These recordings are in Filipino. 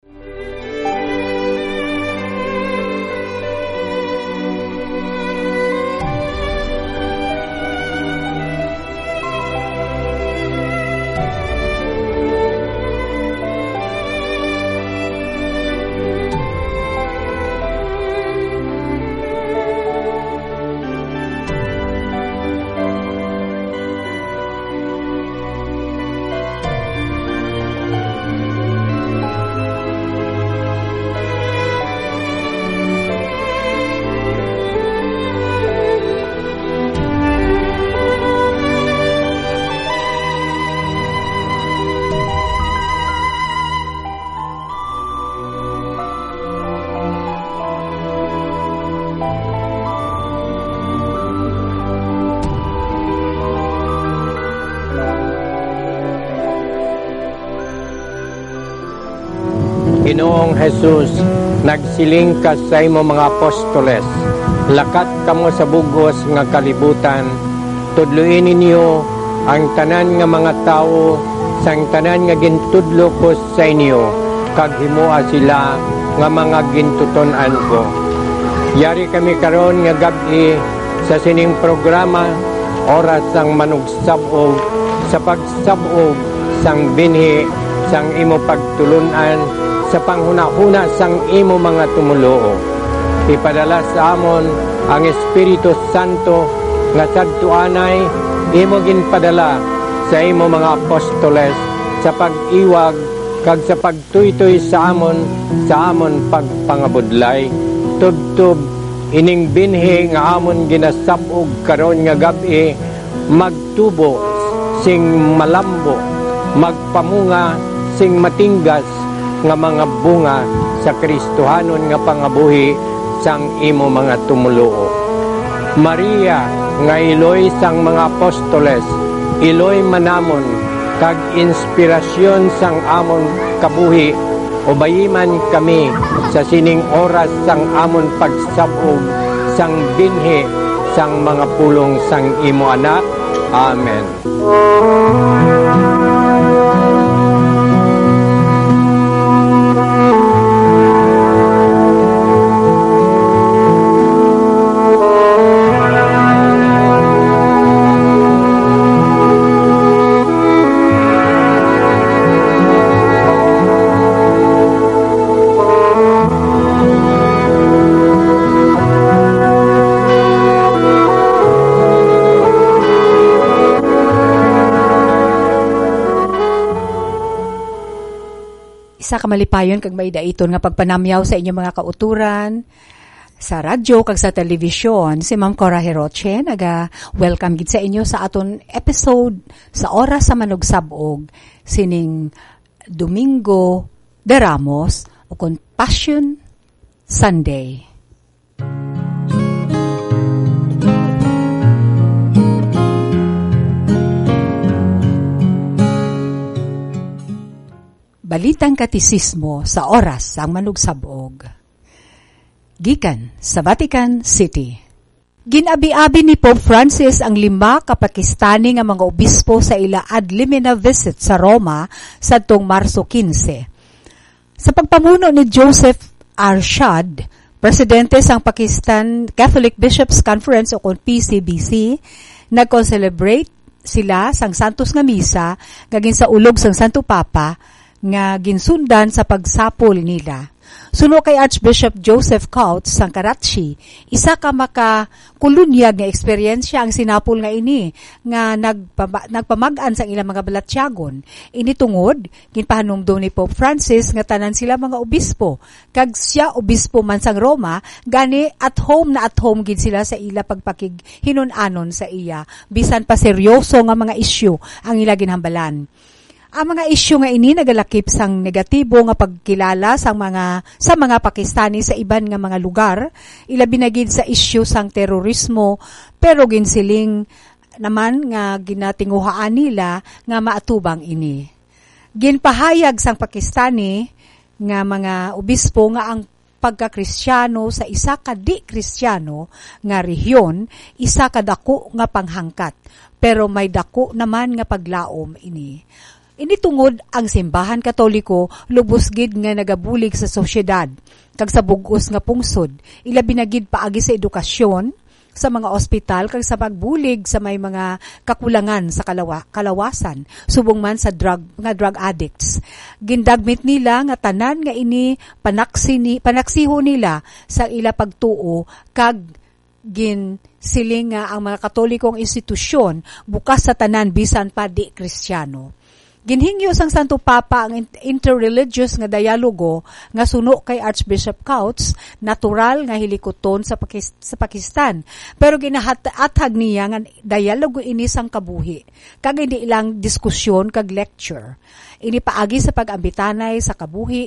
Ginoong Jesus, nagsiling ka sa imo mga apostoles, lakat kamo sa bugos nga kalibutan, tudluin ninyo ang tanan nga mga tao, sang tanan nga gintudlo ko sa inyo, kag himua sila nga mga gintuton-an ko. Yari kami karon nga gabi sa sining programa, oras sang manugsabog, sa pagsabog sang binhi sang imo pagtulunan, sa panghuna-huna sang imo mga tumuloo. Ipadala sa amon ang Espiritu Santo nga sadtuanay imo ginpadala sa imo mga apostoles sa pag-iwag kag sa pagtuytoy sa amon pagpangabudlay. Tubtub ining binhi nga amon ginasabog karon nga gabi, magtubo sing malambo, magpamunga sing matinggas nga mga bunga sa Kristohanon nga pangabuhi sang imo mga tumuluo. Maria nga iloy sang mga apostoles, iloy manamon kag inspirasyon sang amon kabuhi, ubayiman kami sa sining oras sang amon pagsabog sang binhi sang mga pulong sang imo anak. Amen. Sa kamalipayon kag maidaiton nga pagpanamyaw sa inyong mga kauturan sa radyo kag sa telebisyon, si Ma'am Cora Heroche welcome gid sa inyo sa aton episode sa oras sa manugsabog sining Domingo de Ramos o Passion Sunday. Balitang Katisismo sa oras sang manugsabog. Gikan sa Vatican City. Ginabi-abi ni Pope Francis ang 5 ka Pakistani nga mga obispo sa ila ad limina visit sa Roma sadtong Marso 15. Sa pagpamuno ni Joseph Arshad, presidente sang Pakistan Catholic Bishops Conference o PCBC, nag-celebrate sila sang Santos nga Misa ngagin sa ulog sang Santo Papa nga ginsundan sa pagsapol nila. Suno kay Archbishop Joseph Coutts sang Karachi, isa ka makakulunyag nga eksperyensya ang sinapol nga ini nga nagpamag-an sang ilang mga balatyagon. Ini tungod ginpahanumdum ni Pope Francis nga tanan sila mga obispo, kag siya obispo man sang Roma, gani at home gid sila sa ila pagpakig hinunanon sa iya bisan pa seryoso nga mga isyu ang ila ginhambalan. Ang mga isyu nga ini nagalakip sang negatibo nga pagkilala sa mga Pakistani sa iban nga mga lugar, ilabi na gid sa isyu sang terorismo, pero ginsiling naman nga ginatinguhaan nila nga maatubang ini. Ginpahayag sang Pakistani nga mga obispo nga ang pagka-Kristiyano sa isa ka di-Kristiyano nga rehiyon, isa ka dako nga panghangkat, pero may dako naman nga paglaom ini. Ini tungod ang simbahan Katoliko lubos gid nga nagabulig sa sosyedad kag sa bug-os nga pungsod, ilabi na gid paagi sa edukasyon, sa mga ospital kag sa pagbulig sa may mga kakulangan sa kalawasan subong man sa drug addicts. Gindagmit nila nga tanan nga ini panaksiho nila sa ila pagtuo kag ginsiling nga ang mga Katolikong institusyon bukas sa tanan bisan pa di Kristiyano. Ginhingyo sang Santo Papa ang interreligious nga dialogo nga suno kay Archbishop Couts, natural nga hilikoton sa Pakistan. Pero ginahatag niya nga dialogo ini sang kabuhi, kag hindi ilang diskusyon kag lecture. Ini paagi sa pag-ambitanay sa kabuhi,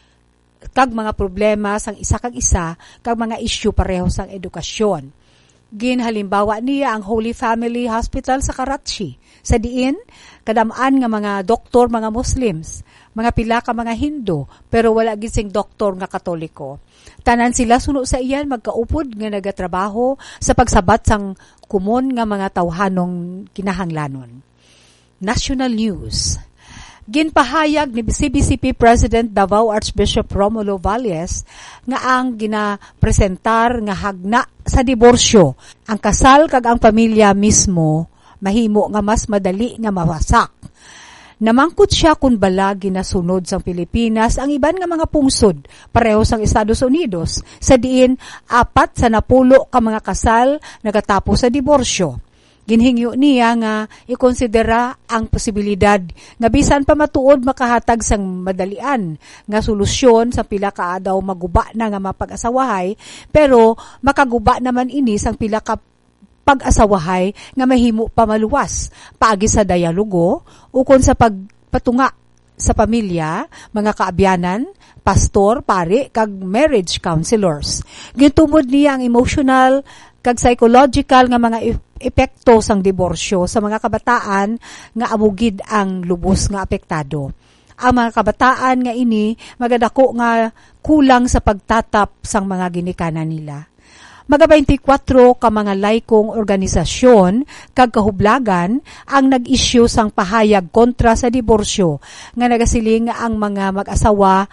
kag mga problema sang isa kag isa, kag mga issue pareho sang edukasyon. Ginhalimbawa niya ang Holy Family Hospital sa Karachi. Sa diin, kadamaan nga mga doktor, mga Muslims, mga pila ka mga Hindu, pero wala gising doktor nga Katoliko. Tanan sila suno sa iyan, magkaupod nga nagatrabaho sa pagsabat sang kumon nga mga tawhanong kinahanglanon. National News. Ginpahayag ni CBCP President Davao Archbishop Romulo Valles nga ang ginapresentar nga hagna sa diborsyo, ang kasal kag ang pamilya mismo mahimo nga mas madali nga mawasak. Namangkot siya kung bala ginasunod sang Pilipinas ang iban nga mga pungsod pareho sang Estados Unidos, sa diin 4 sa 10 ka mga kasal nagatapos sa diborsyo. Ginhingyo niya nga ikonsidera ang posibilidad nga bisan pa matuod makahatag sang madalian nga solusyon sa pila ka daw maguba na nga mapag-asawahay, pero makaguba naman ini sang pila ka pag-asawahay nga mahimo pa maluwas paagi sa dialogo ukon sa pagpatunga sa pamilya, mga kaabyanan, pastor, pari, kag marriage counselors. Gitumod niya ang emotional kag psychological nga mga epekto sang diborsyo sa mga kabataan nga amugid ang lubos nga apektado. Ang mga kabataan nga ini magadako nga kulang sa pagtatap sang mga ginikanan nila. Mga 24 ka mga laykong organisasyon kag kahublagan ang nag-issue sang pahayag kontra sa diborsyo nga nagasiling ang mga mag-asawa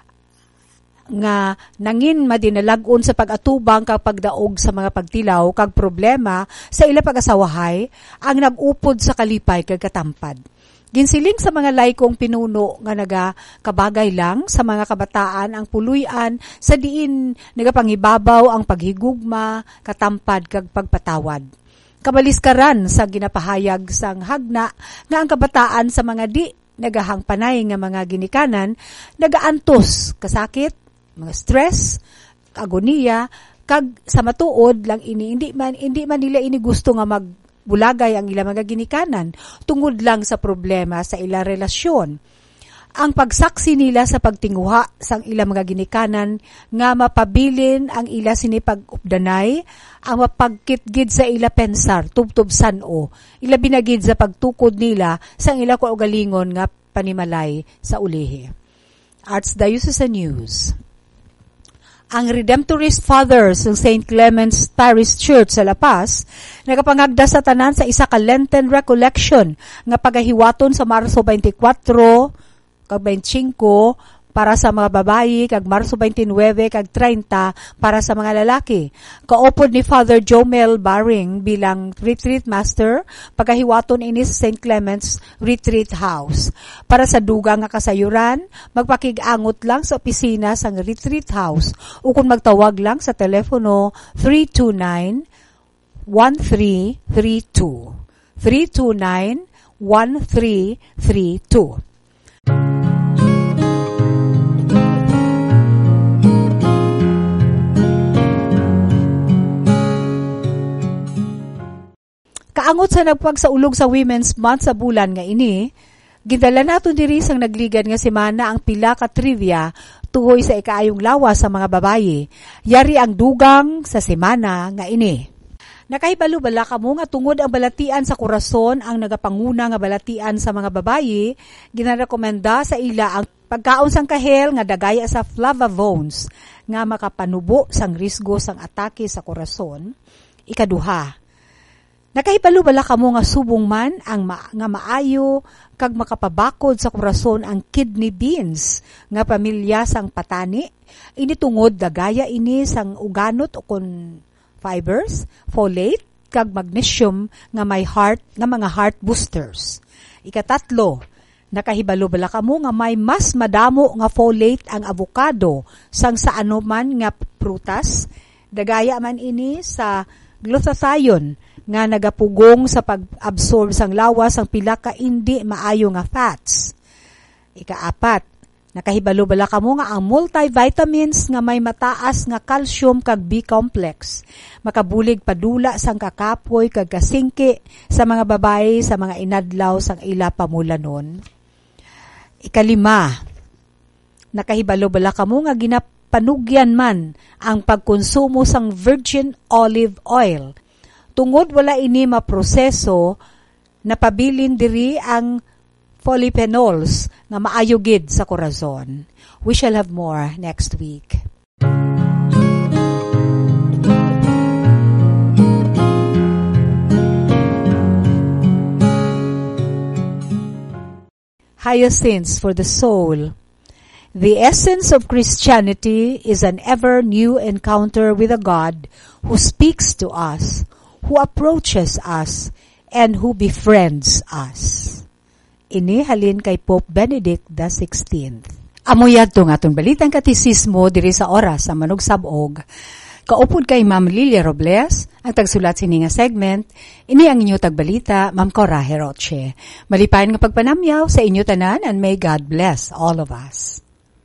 nga nangin madinalagon sa pag-atubang kag pagdaog sa mga pagtilaw kag problema sa ila pag-asawahay ang nag-upod sa kalipay kag katampad. Ginsiling sa mga laykong pinuno nga nagakabagay lang sa mga kabataan ang puluyan sa diin nagapangibabaw ang paghigugma, katampad kag pagpatawad. Kabaliskaran sa ginapahayag sang hagna nga ang kabataan sa mga di nagahangpanay nga mga ginikanan nagaantos kasakit, mga stress, agoniya, kag sa matuod lang ini hindi man nila ini gusto nga magbulagay ang ilang mga ginikanan tungod lang sa problema sa ilang relasyon. Ang pagsaksi nila sa pagtinguha sang ilang mga ginikanan nga mapabilin ang ila sinipag-updanay, ang mapagkitgid sa ila pensar, tubtob sano, ila binagid sa pagtukod nila sang ila kaugalingon nga panimalay sa ulihi. Archdiocesan News. Ang Redemptorist Fathers ng St. Clement's Parish Church sa La Paz nagapangagda sa tanan sa isa ka Lenten Recollection nga pagahiwaton sa Marso 24 kag 25 para sa mga babayi kag Marso 29 kag 30 para sa mga lalaki. Kaupod ni Father Jomel Baring bilang Retreat Master, pagahiwaton ini sa St. Clement's Retreat House. Para sa dugang nga kasayuran, magpakig-angot lang sa opisina sang Retreat House o kung magtawag lang sa telepono 329-1332. 329-1332. Kaangot sa nagpagsaulog sa Women's Month sa bulan nga ini, gidala nato diri sang nagligan nga semana ang pila ka trivia tuhoy sa ikaayong lawas sa mga babayi. Yari ang dugang sa semana nga ini. Nakahibalo bala kamo nga tungod ang balatian sa korason ang nagapanguna nga balatian sa mga babayi, ginarekomenda sa ila ang pagkaon sang kahel nga dagaya sa flavonoids nga makapanubo sang risgo sang atake sa korason. Ikaduha, Nakahibalo bala kamo nga subong man ang nga maayo kag makapabakod sa korason ang kidney beans nga pamilya sang patani. Ini tungod dagaya ini sang uganot o kon fibers, folate kag magnesium nga may heart nga mga heart boosters. Ikatatlo, nakahibalo bala kamo nga may mas madamo nga folate ang avocado sang sa anuman nga prutas. Dagaya man ini sa glutathione nga nagapugong sa pag-absorb sang lawas ang pila ka hindi maayo nga fats. Ikaapat, nakahibalo bala kamo nga ang multivitamins nga may mataas nga calcium kag B-complex makabulig padula sang kakapoy kag kasingki sa mga babae sa mga inadlaw sang ila pamulanon. Ikalima, nakahibalo bala kamo nga ginapanugyan man ang pagkonsumo sang virgin olive oil. Tungod wala ini maproseso, napabilin diri ang polyphenols nga maayo gid sa korazon. We shall have more next week. Hyacinths for the soul. The essence of Christianity is an ever new encounter with a God who speaks to us, who approaches us, and who befriends us. Ini halin kay Pope Benedict XVI. Amuyad to nga itong balitang katisismo diri sa oras sa Manugsabog. Kaupod kay Ma'am Lilia Robles, ang tagsulat sini nga segment, ini ang inyo tagbalita, Ma'am Cora Heroche. Malipayan nga pagpanamyaw sa inyo tanan, and may God bless all of us.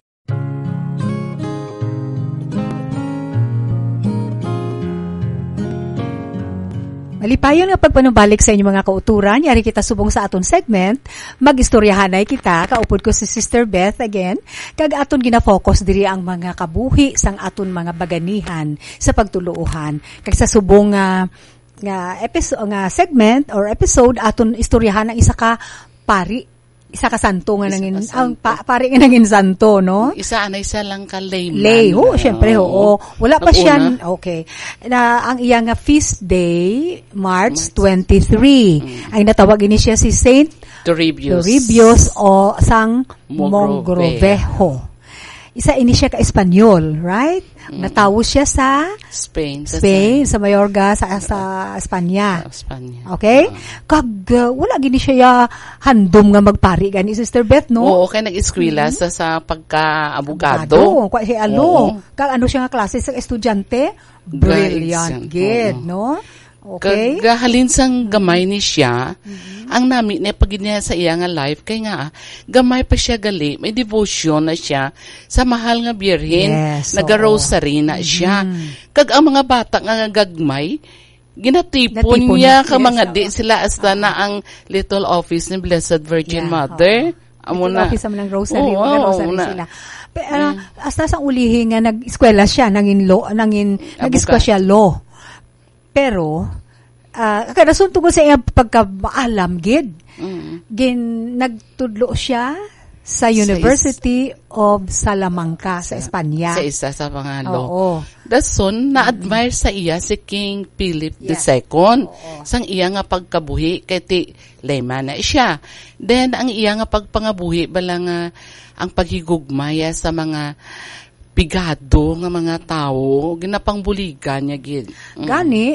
Malipayon nga pagpanubalik sa inyong mga kauturan, yari kita subong sa aton segment, mag-istoryahanay kita, kaupod ko si Sister Beth again, kag aton gina-focus diri ang mga kabuhi sang aton mga baganihan sa pagtuluuhan. Kag sa subong nga segment or episode, aton istoryahan ang isa ka pari, isa ka santo nga nangin, ang pari nga nangin santo, no? Isa lang ka layman. Lay, syempre, wala pa siya, okay. Ang iyang feast day, March 23. Ang natawag ini siya si Saint Toribio o sang Mogrovejo. Isa ini siya ka Espanyol, right? Natawo siya sa Spain, sa Mayorga, sa Espanya. Okay? Kag wala gini siya handom nga magpari gani Sister Beth, no? Oo, kay nag-eskwela sa pagka-abogado. Kag ano siya nga klase sa estudyante? Brilliant gid, no? Okay. Kagahalin sang gamay ni siya, ang nami na pag niya sa iya nga life, kay nga, gamay pa siya gali, may devotion na siya sa mahal nga birhen, naga-rosary na siya. Kag ang mga bata nga gagmay, ginatipon niya ka mga di sila hasta na ang little office ni Blessed Virgin Mother. Little office naman ng rosary, mga-rosary sila. Hasta sa ulihin nga nag-eskwela siya, nag-eskwela siya law. Pero, kadasun tungkol sa iyang pagkamaalam, nagtudlo siya sa University of Salamanca sa Espanya. Sa isa sa pangalo. Dason, na-admire sa iya si King Philip II. Sang iya nga pagkabuhi, kay ti layman na siya. Then, ang iya nga pagpangabuhi, bala nga ang paghigugmaya sa mga bigado nga mga tao, ginapangbuligan niya Gani,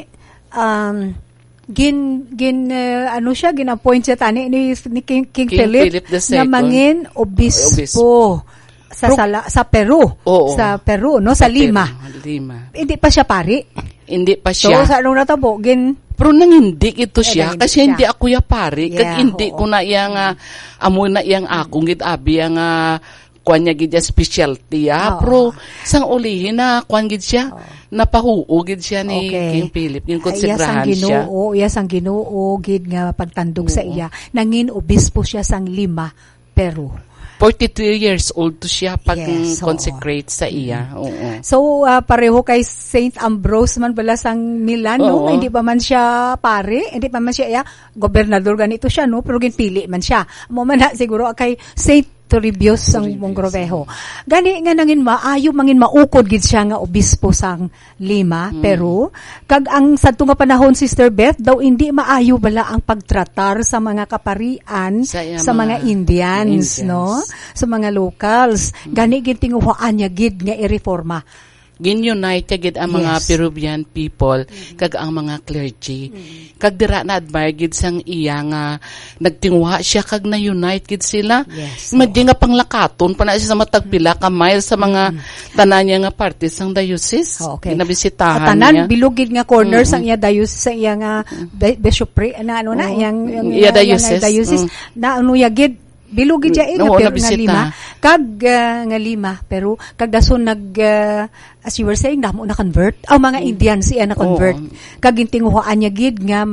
gin-appoint siya tani ni King Philip na mangin obispo sa Peru. Sa Peru, no? Sa Lima. Hindi pa siya pari. Hindi pa siya. So, sa anong natabo, pero nangindik ito siya, kasi hindi ako ya pari, kag hindi ko na iyang, amo na iyang akong abi ang kuan niya gid specialty pero sang ulihin na kuan gid siya napahuo gid siya ni King Philip gin konsekrahan siya ang Ginoo gid nga pagtandog sa iya nangin obispo siya sang Lima, Peru. 43 years old to siya pag consecrate sa iya. So pareho kay Saint Ambrose man bala sang Milan, no? Hindi pa man siya pare, hindi pa man siya gobernador ganito siya, no? Pero ginpili man siya. Mo man siguro kay Saint Toribio sang Mogrovejo. Gani nga nangin maayo mangin maukod gid siya nga obispo sang Lima, Peru. Kag ang sadto nga panahon, Sister Beth, daw hindi maayo bala ang pagtratar sa mga kaparian sa mga Indians, no? Sa mga locals. Gani gid tinguhaan niya gid nga ireforma. Gin-unite gid ang mga Peruvian people kag ang mga clergy. Kag dira na admire gid sang iya nga nagtingwa siya kag na-unite gid sila. Maddi nga panglakaton pa na siya sa matagpila ka mile sa mga tanan niya nga parte sang diocese. Ginabisitahan niya. Tanan bilog gid nga corner sang iya diocese, sang iya nga bishopry na ano na yang iya diocese. Na ano ya gid bilog gid nga nga Lima kag nga Lima, pero kag dason as you were saying, namo na convert mga Indians siya na convert kag gintinguhaan niya gid nga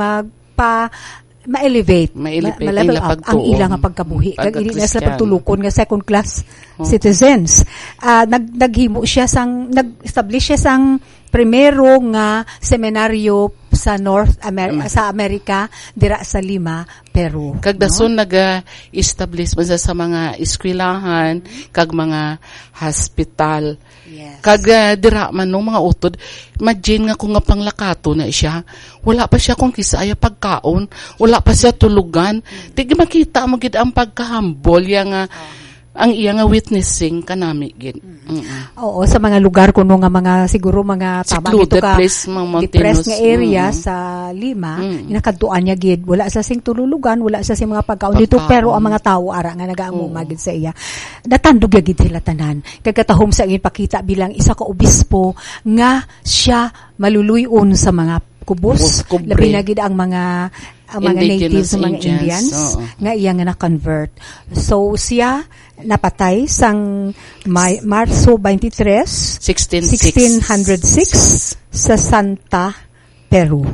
ma-elevate ma-level up ang ilang nga pagkabuhi kag hindi na sila pagtulukon nga second class citizens. Naghimo siya sang nag-establish siya sang primero nga seminaryo sa sa Amerika dira sa Lima, Peru. Kag dason nag-establish man sa mga eskwelahan kag mga hospital. Kag dira man no mga utod, imagine nga kung nga panglakato na siya, wala pa siya kung kisaya pagkaon, wala pa siya tulugan. Tigi makita mo gid ang pagkahambol nga ang iya nga witnessing kanami gid. Oo, sa mga lugar kuno nga mga siguro mga tama ito ka depressed nga area sa Lima, inakadtuan niya gid wala sa sing tululugan, wala sa sing mga pagkaon dito, pero ang mga tawo ara nga nagaamo magid sa iya. Natandog gid sila tanan. Kagkatahom sa ipakita bilang isa ka obispo nga siya maluluyon sa mga kubos, labi na gid ang mga natives, mga Indians nga iya nga na-convert. So siya napatay sang Marso 23, 1606 sa Santa, Peru.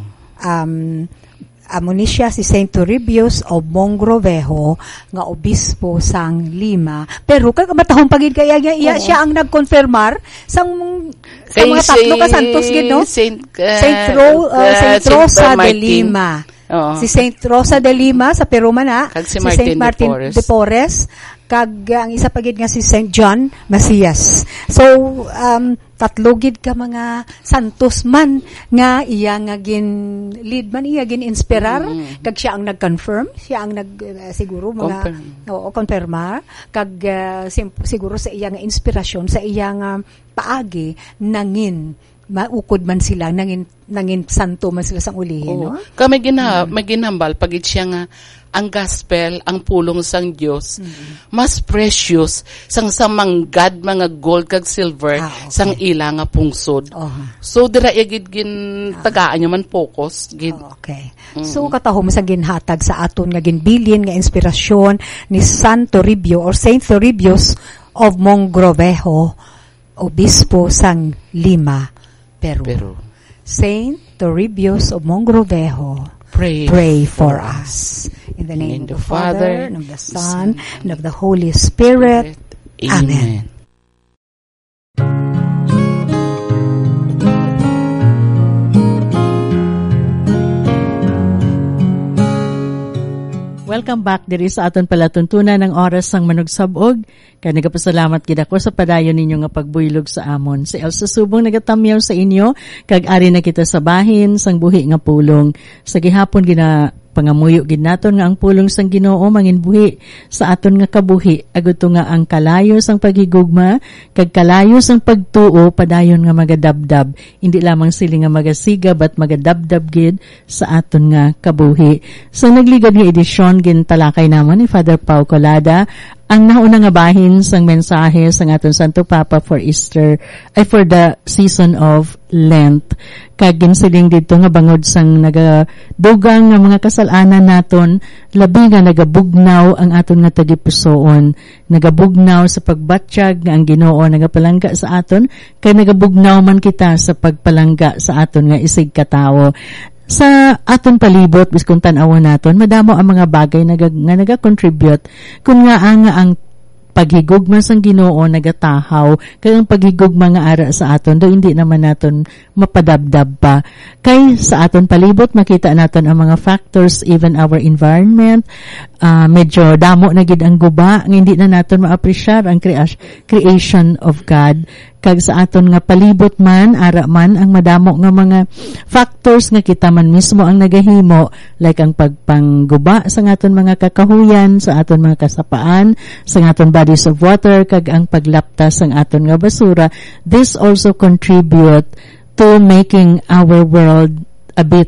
Amo ni siya si Saint Toribio of Mogrovejo nga obispo sang Lima. Pero kag matahong pagid kaya siya ang nagkonfirmar sa mga tatlo ka santos gid, no? Saint Rosa de Lima. Si Saint Rosa de Lima sa Peru man si Saint Martin de Porres, kag ang isa pagid nga si Saint John Macias. So tatlo gid ka mga santos man nga iya nga gin lead man, iya gin inspirar, kag siya ang nag-confirm, siya ang siguro mga confirmar, kag siguro sa iya nga inspirasyon, sa iya nga paagi nangin maukod man sila, nangin santo man sila sang ulihin, no? May ginambal pagit siya nga ang gospel, ang pulong sang Dios, mas precious sang manggad mga gold kag silver sang ila nga pungsod. So dira gid tagaan niya man focus gid. So katahom sa ginhatag sa aton nga ginbilin nga inspirasyon ni San Toribio or Saint Toribio of Mogrovejo, obispo sang Lima, Peru. Saint Toribio of Mogrovejo, pray for us. In the name of the Father, and of the Son, and of the Holy Spirit. Amen. Welcome back diri sa aton palatuntunan ng oras sang manugsabog. Kaya nagapasalamat gid ako sa padayon ninyo nga pagbuylog sa amon. Si Elsa Subong nagatamyaw sa inyo, kag ari na kita sa bahin sang buhi nga pulong. Sa gihapon pangamuyo gid naton nga ang pulong sang Ginoo mangin buhi sa aton nga kabuhi, agud to nga ang kalayo sang paghigugma kag kalayo sang pagtuo padayon nga magadabdab, hindi lamang sila nga magasigab at magadabdab gid sa aton nga kabuhi. Sa nagligad nga edisyon gintalakay naman ni Father Pau Colada ang nauna nga bahin sang mensahe sang aton Santo Papa for Easter ay for the season of Lent. Kag ginsiling dito nga bangod sang nagadugang nga mga kasalanan naton, labi nga nagabugnaw ang aton nga tagipusoon, nagabugnaw sa pagbatsyag nga ang Ginoo nagapalangga sa aton, kay nagabugnaw man kita sa pagpalangga sa aton nga isig katawo. Sa aton palibot, biskun tan-awon naton, madamo ang mga bagay nga naga-contribute kung nga ang paghigugma sang Ginoo nagatahaw, kay ang paghigugma nga ara sa aton do hindi naman naton mapadabdab pa. Kay sa aton palibot makita naton ang mga factors, even our environment, medyo damo na gid ang guba nga hindi na naton ma-appreciate ang creation of God. Kag sa aton nga palibot man, ara man ang madamo nga mga factors nga kita man mismo ang nagahimo, like ang pagpangguba sa aton mga kakahuyan, sa aton mga kasapaan, sa aton bodies of water, kag ang paglaptas sa aton nga basura. This also contribute to making our world a bit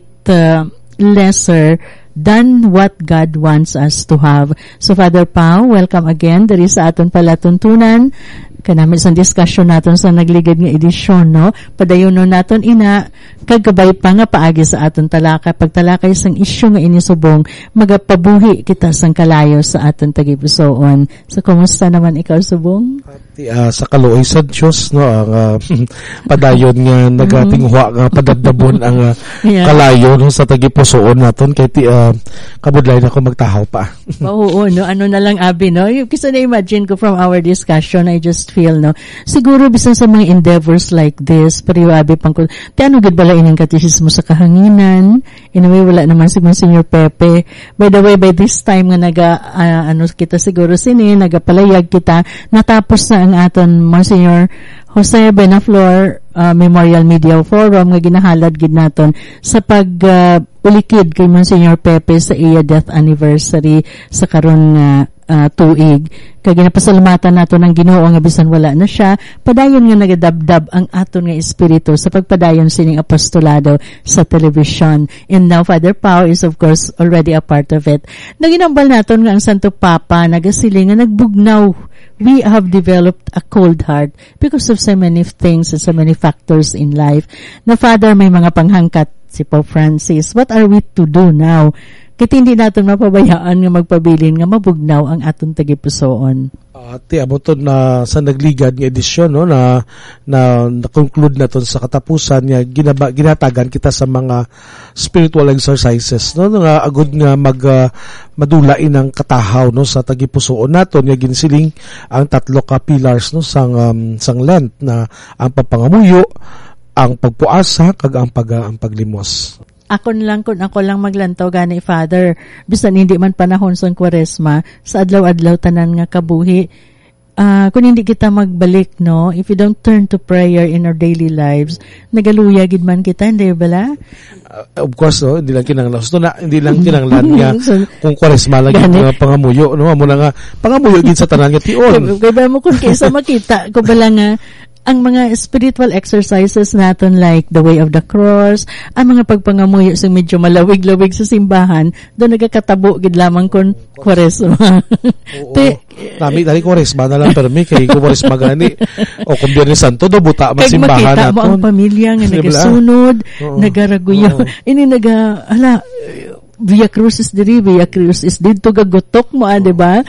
lesser than what God wants us to have. So Father Pao, welcome again. Dari sa aton palatuntunan, kanami sa discussion naton sa nagligid nga edisyon, no? Padayon naton ina, kagabay pa nga paagi sa aton talaka, pagtalakay sang isyu nga inisubong, magapabuhi kita sang kalayo sa aton tagipusoon. So, kumusta naman ikaw, Subong? Sa kaluoy sa Diyos, no, ang padayon nga nagatingwa nga padadabon ang kalayo no, sa tagipusoon naton, kay kabudlay na ako magtahaw pa. Oo, no, ano na lang abi, no? Kasi na-imagine ko from our discussion, I just feel, no, siguro bisan sa mga endeavors like this, pero abi pang ko, ano gid bala ining katisismo sa kahanginan, in a way, wala naman si Monsignor Pepe. By the way, by this time nga kita siguro sini, nagapalayag kita, natapos na ang aton Monsignor Jose Benaflor Memorial Media Forum nga ginahalad gid naton sa pag ulikid kay Monsignor Pepe sa iya death anniversary sa karon nga tuig. Kay ginapasalamatan nato ng Ginoo nga bisan wala na siya, padayon nga nagadabdab ang aton nga espiritu sa pagpadayon sining apostolado sa television. And now Father Pao is of course already a part of it. Naginambal naton nga ang Santo Papa nagasiling nga nagbugnaw. We have developed a cold heart because of so many things and so many factors in life. Na Father, may mga panghangkat si Pope Francis. What are we to do now? Kaya hindi natin mapabayaan nga magpabilin nga mabugnaw ang atong tagipusoon. Aboton na sa nagligad nga edisyon, no, na conclude naton sa katapusan nga ginatagan kita sa mga spiritual exercises, no, nga agud nga madulain ang katahaw, no, sa tagipusoon naton nga ginsiling ang tatlo ka pillars, no, sang Lent na ang pagpangamuyo, ang pagpuasa kag ang paglimos. Ako lang maglantaw gani, Father, bisan hindi man panahon sa Kwaresma, sa adlaw-adlaw tanan nga kabuhi, kung hindi kita magbalik, no, if you don't turn to prayer in our daily lives, nagaluya gid man kita, hindi bala? Of course, no, hindi lang kinanglan nga kung Kwaresma lagi nga pangamuyo, no, amo na nga pangamuyo gid sa tanan nga tion. Kaya mo kung kaysa makita ko bala nga ang mga spiritual exercises natin like the way of the cross, ang mga pagpangamuyo sa medyo malawig-lawig sa simbahan, doon nagkakatabo gid lamang kon Kwaresma. Nami dali Kwaresma na lang permi kay Kwaresma gani o kung Biyernes Santo do buta man simbahan naton. Makita mo ang pamilya nga nagasunod, nagaraguyo, ini Via Crucis diri, Via Crucis dito gagotok mo, diba?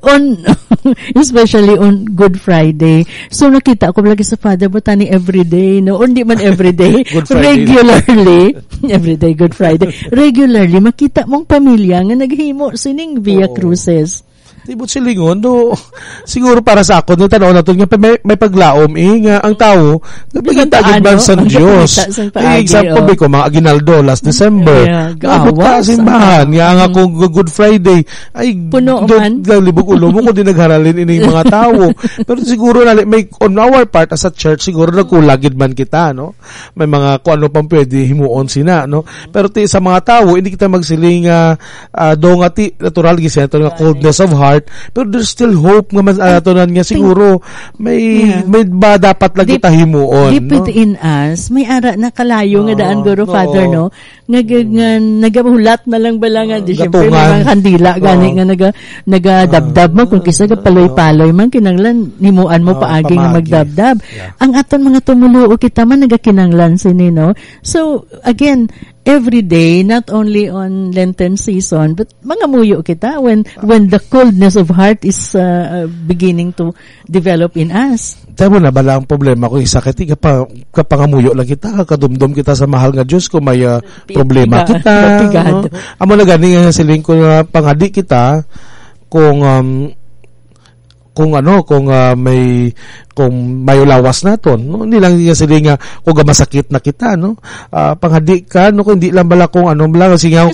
Especially on Good Friday. So nakita ko lagi sa Father Botani everyday, no? Or hindi man everyday, regularly, everyday Good Friday, regularly makita mong pamilya nga naghimo sining Via Crucis. Tibot silingon, do, siguro para sa ako, no, tanaw na ito, may paglaom, nga ang tao, nagpagita agad sa Diyos. Example, ko, mga Aguinaldo, last December, gawa simbahan, nga kung Good Friday, ay, puno man. Libog ulo mo, kung di nagharalin ini mga tao. Pero siguro, may, on our part, as a church, siguro nagkulagid man kita, no? May mga, kung ano pang pwede, himuon sina, no? Pero sa mga tao, hindi kita magsiling, natural, gisya, ito nga coldness of heart, pero there's still hope nga atonan nga siguro may ba dapat lagi ta himuon, deep within us may ara na kalayo nga daan guro, Father, no, nga nagahulat na lang bala nga di syempre mga kandila gani nga nagadabdab mo kung kisa ga paloy-paloy man kinanglan himuan mo paagi nga magdabdab. Ang aton mga tumuluo kita man nagakinanglan sini, no. So again, every day, not only on Lenten season, but mangamuyo kita when the coldness of heart is beginning to develop in us. Tama na bala ang problema ko isa kiti kapangamuyo lang kita, kadumdum kita sa mahal nga Dios kung may problema kita. No? Amo na gani nga siling ko na pangadi kita kung kung may lawas naton, no, hindi lang sila nga kung masakit na kita, no, panghadi ka, no, kung hindi lang bala kung lang singa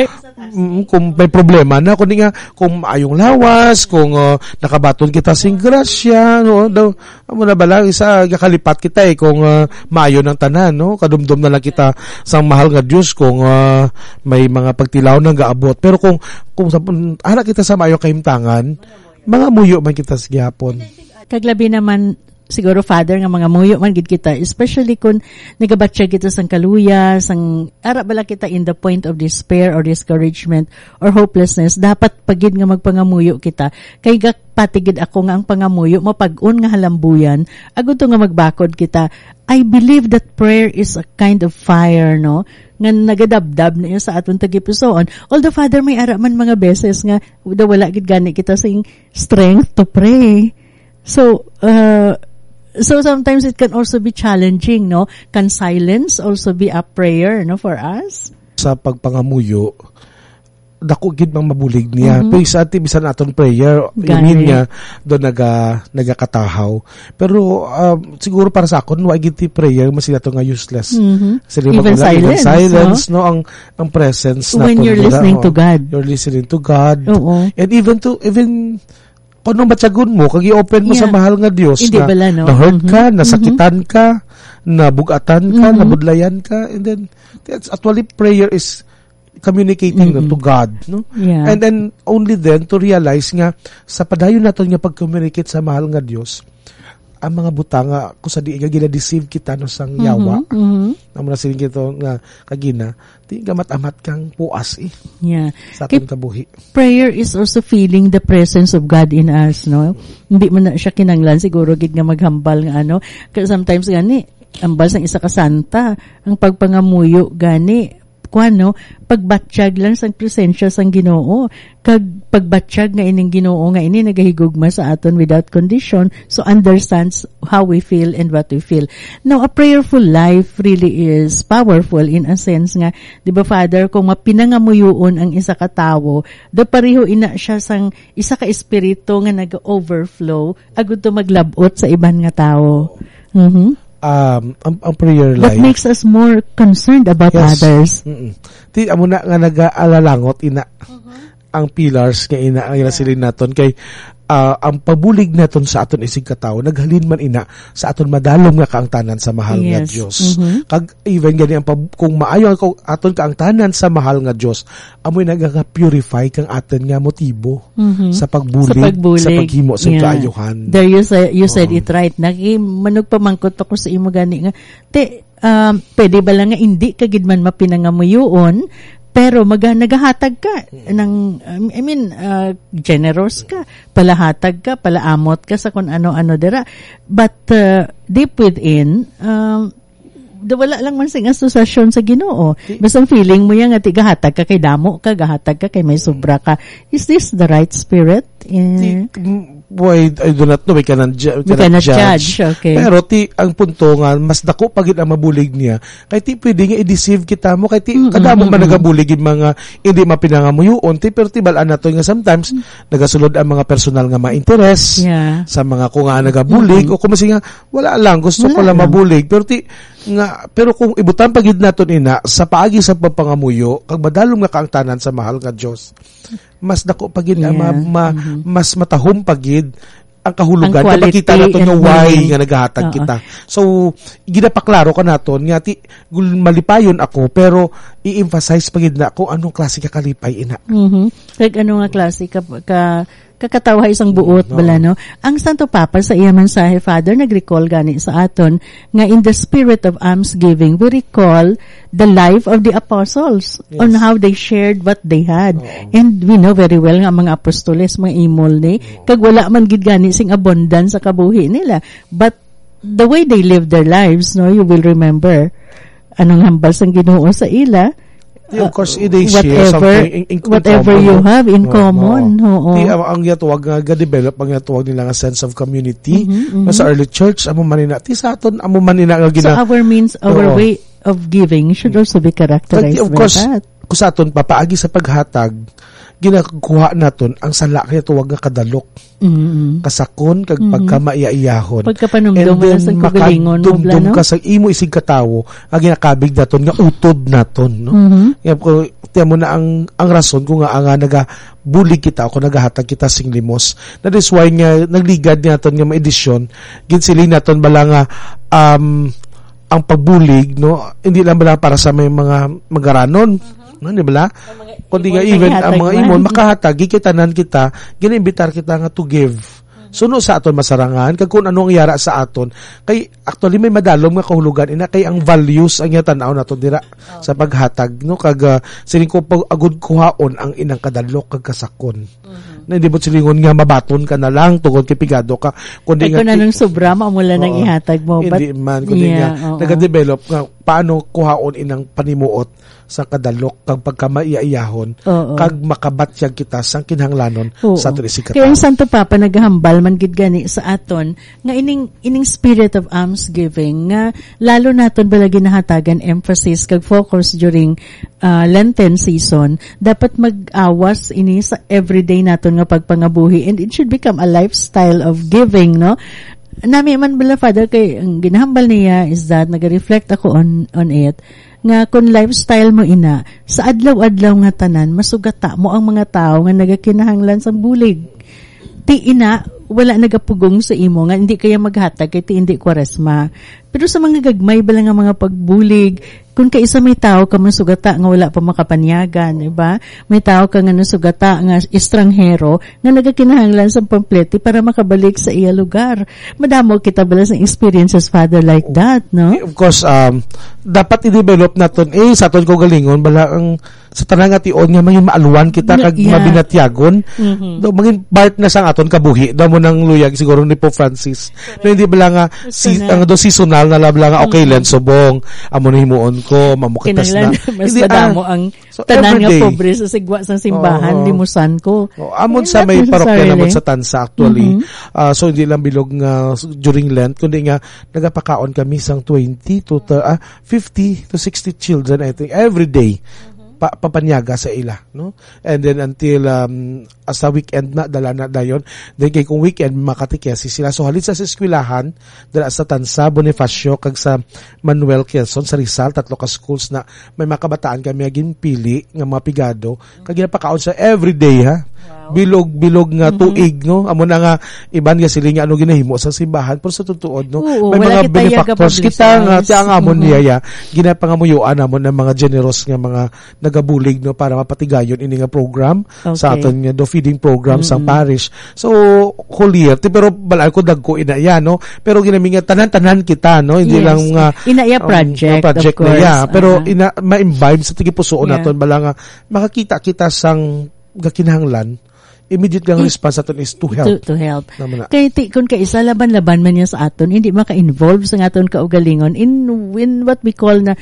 kung may problema na, kundi nga kung ayong lawas, kung nakabaton kita sing grasya, no, daw amo na bala isa gakalipat kita kung maayo ng tanan, no, kadumdum na lang kita sang mahal nga Dios kung may mga pagtilaw nang gaabot. Pero kung anak kita sa maayo kahimtangan, mga muyo man kita sa gihapon. Kaglabi naman siguro, Father, nga mga muyo man gid kita, especially kung nagabatya kita sang kaluya, sang ara bala kita in the point of despair or discouragement or hopelessness, dapat pagid nga magpangamuyo kita. Kay patigid ako nga ang pangamuyo mapag-un nga halambuyan, agud to nga magbakod kita. I believe that prayer is a kind of fire, no, nga nagadabdab na sa aton tagipusoon. Although, Father, may ara man mga beses nga wala gid gani kita sing strength to pray. So sometimes it can also be challenging, no? Can silence also be a prayer, no, for us? Sa pagpangamuyo, dako gid mang mabulig niya. Pero sa atin bisan aton prayer, yun niya do nagakatahaw. Pero siguro para sa akon, wa gid ti prayer mas sila to nga useless. Even silence, no, ang presence when you're listening to God. You're listening to God. Oo. And even kung nung batsagon mo, kag i-open mo sa mahal nga Diyos na na-hurt ka, nasakitan ka, nabugatan ka, nabudlayan ka, and then that's actually prayer is communicating to God, no? Yeah. And then only then to realize nga sa padayon naton nga pag-communicate sa mahal nga Dios, ang mga butanga kung sa di gina-deceive kita no sang yawa. Amo na siling kito nga kagina, di gamat-amat kang puas Yeah. Sa aton kabuhi. Prayer is also feeling the presence of God in us, no? Hindi man na siya kinanglan siguro gid nga maghambal nga kasi sometimes gani ambal sang isa ka santa, ang pagpangamuyo gani pagbatsyag lang sang presensya sang Ginoo, kag pagbatsyag nga ining Ginoo nga ini nagahigugma sa aton without condition, so understands how we feel and what we feel. Now, a prayerful life really is powerful in a sense nga, di ba, Father, kung mapinangamuyoon ang isa ka tawo, do pareho ina siya sang isa ka espiritu nga nag-overflow agud to maglabot sa iban nga tawo. Ang prayer life. That makes us more concerned about others. Ti amo na nga nag-aalalangot ina ang pillars nga ina ang silin naton kay ang pabulig naton sa aton isig katawo naghalin man ina sa aton madalom nga kaangtanan sa mahal nga Dios. Kag even gani kung maayo aton kaangtanan sa mahal nga Dios, amoy nagaga-purify kang aton nga motibo sa pagbulig, sa paghimo sa kaayuhan. There you said it right. Manug pamangkot ako sa imo gani nga pwede ba lang nga hindi ka gid man mapinangamuyoon, pero nagahatag ka ng, generous ka, palahatag ka, palaamot ka sa kung ano-ano dira. But deep within, wala lang man sing asosasyon sa Ginoo. Basta feeling mo yan nga gahatag ka kay damo ka, gahatag ka kay may sobra ka. Is this the right spirit? Boy, I do not know, we cannot judge. Okay. Pero ang punto nga, mas dako pagit ang mabulig niya, kay ti pwede nga i-deceive kita mo, kay ti kadamo man nagabulig yung mga hindi mapinangamuyoon, pero ti balaan na to nga sometimes, nagasulod ang mga personal nga ma-interest sa mga kung nga nagabulig, o kung nga, wala lang, gusto ko lang mabulig, pero kung ibutan pagid naton ina, sa paagi sa pagpangamuyo, kag madalom nga kaangtanan sa mahal nga Diyos, mas dako pagid mas matahom pagid ang kahulugan kay makita naton nga why nga nagahatag kita. So ginapaklaro ka naton nga ti malipayon ako pero i-emphasize pagid na kung anong klase ka kalipay ina. Kag ano nga klase ka kakatawa isang buot bala, no? Ang Santo Papa sa iya mensahe, Father, nag-recall gani sa aton nga in the spirit of almsgiving, we recall the life of the apostles on how they shared what they had. And we know very well nga mga apostoles, mga imol ni, kag wala man gid gani sing abundance sa kabuhi nila. But the way they lived their lives, no, you will remember anong hambal sang Ginoo sa ila. Of course, they share something whatever you have in common. Ang yatuwag nga develop ang yatuwag nila nga sense of community. Sa early church, amo man ina ti sa aton, amo man ina nga So our way of giving should also be characterized of course, by that. Kung sa aton papaagi sa paghatag, ginakuha naton ang sala kaya tuwag nga kadalok. Kasakon kag pagka maiyaiyahon. Pagkapanumdum mo sa kagalingon mo bla, no? Ka sa imo isig katawo ang ginakabig naton nga utod naton, no? Kaya ko tiyan mo na ang rason kung nga nagabulig kita o kung nagahatag kita sing limos. That is why nga nagligad naton nga maedisyon ginsiling naton bala nga ang pagbulig, no, hindi lang bala para sa may mga magaranon, no, di ba? Kundi nga even ang mga imon makahatag gikitanan kita, giniimbitar kita nga to give. Suno sa aton masarangan kag kung ano ang yara sa aton kay actually may madalom nga kahulugan ina kay ang values ang tan-aw naton dira sa paghatag, no, kag siling ko pag agud kuhaon ang inang kadalok kag kasakon. Na hindi mo silingon nga mabaton ka na lang tungod kay pigado ka kundi nga kung anong sobra maamula nang ihatag mo, hindi man kundi nga nagadevelop nga paano kuhaon inang panimuot sa kadalok kag pagka maiyaiyahon kag makabatyag kita sang kinahanglanon sa aton isikataw. Kaya ang Santo Papa naghahambal man gid gani sa aton nga ining spirit of almsgiving nga lalo naton bala ginahatagan emphasis kag focus during Lenten season, dapat mag-awas ini sa everyday naton nga pagpangabuhi, and it should become a lifestyle of giving, no? Nami man bala, Father, kay ang ginahambal niya is that nag-reflect ako on it nga kung lifestyle mo ina sa adlaw-adlaw nga tanan masugata mo ang mga tao nga nagakinahanglan sa bulig. Ti ina wala nagapugong sa imo nga hindi kaya maghatag kay ti hindi kwaresma. Pero sa mga gagmay bala nga mga pagbulig, kung kaisa may tao ka masugata nga wala pa makapanyagan, diba? May tao ka nga nasugata nga estranghero nga nagakinahanglan sa pampleti para makabalik sa iya lugar. Madamo kita bala sa experiences, Father, like that, no? Of course, dapat i-develop naton sa aton ko galingon bala ang sa tanang ation nga maging maaluan kita kag mabinatyagon. Do maging part na sang aton kabuhi. Do mo nang luyag siguro ni Pope Francis. No, hindi bala nga ang do seasonal na labla nga okay lang subong amo na himuon ko mamukitas na. Mas madamo ang tanan nga pobre sa sigwa sang simbahan limusan ko. Amon sa may parokya namon sa Tansa actually. So hindi lang bilog nga during Lent kundi nga nagapakaon kami sang 20 to 50 to 60 children I think every day. Papanyaga sa ila, no? And then until sa weekend na dala na dayon, then kay kung weekend makatikesi sila so halit sa eskwelahan dala sa Tansa, Bonifacio kag sa Manuel Quezon sa Rizal, tatlo ka schools na may makabataan kami ginpili nga mga pigado kag ginapakaon sa everyday ha. Bilog nga tuig, no? Amo na nga iban nga sila nga ano ginahimo sa simbahan pero sa tutuod, no? May mga benefactors kita nga tiang amon niya ginapangamuyuan amon ng mga generous nga mga nagabulig, no, para mapatigayon ini nga program sa aton nga do feeding program sa parish. So holier pero balay ko dagko ina ya, no? Pero ginami nga tanan-tanan kita, no? Hindi lang nga inaya project of course. Na pero ma-imbibe sa tigipusoon naton bala nga makakita kita sang gakinahanglan. Immediate ang response aton is to help. To help. Kaya kung kaisa laban-laban man niya sa aton, hindi maka-involve sa aton kaugalingon in what we call na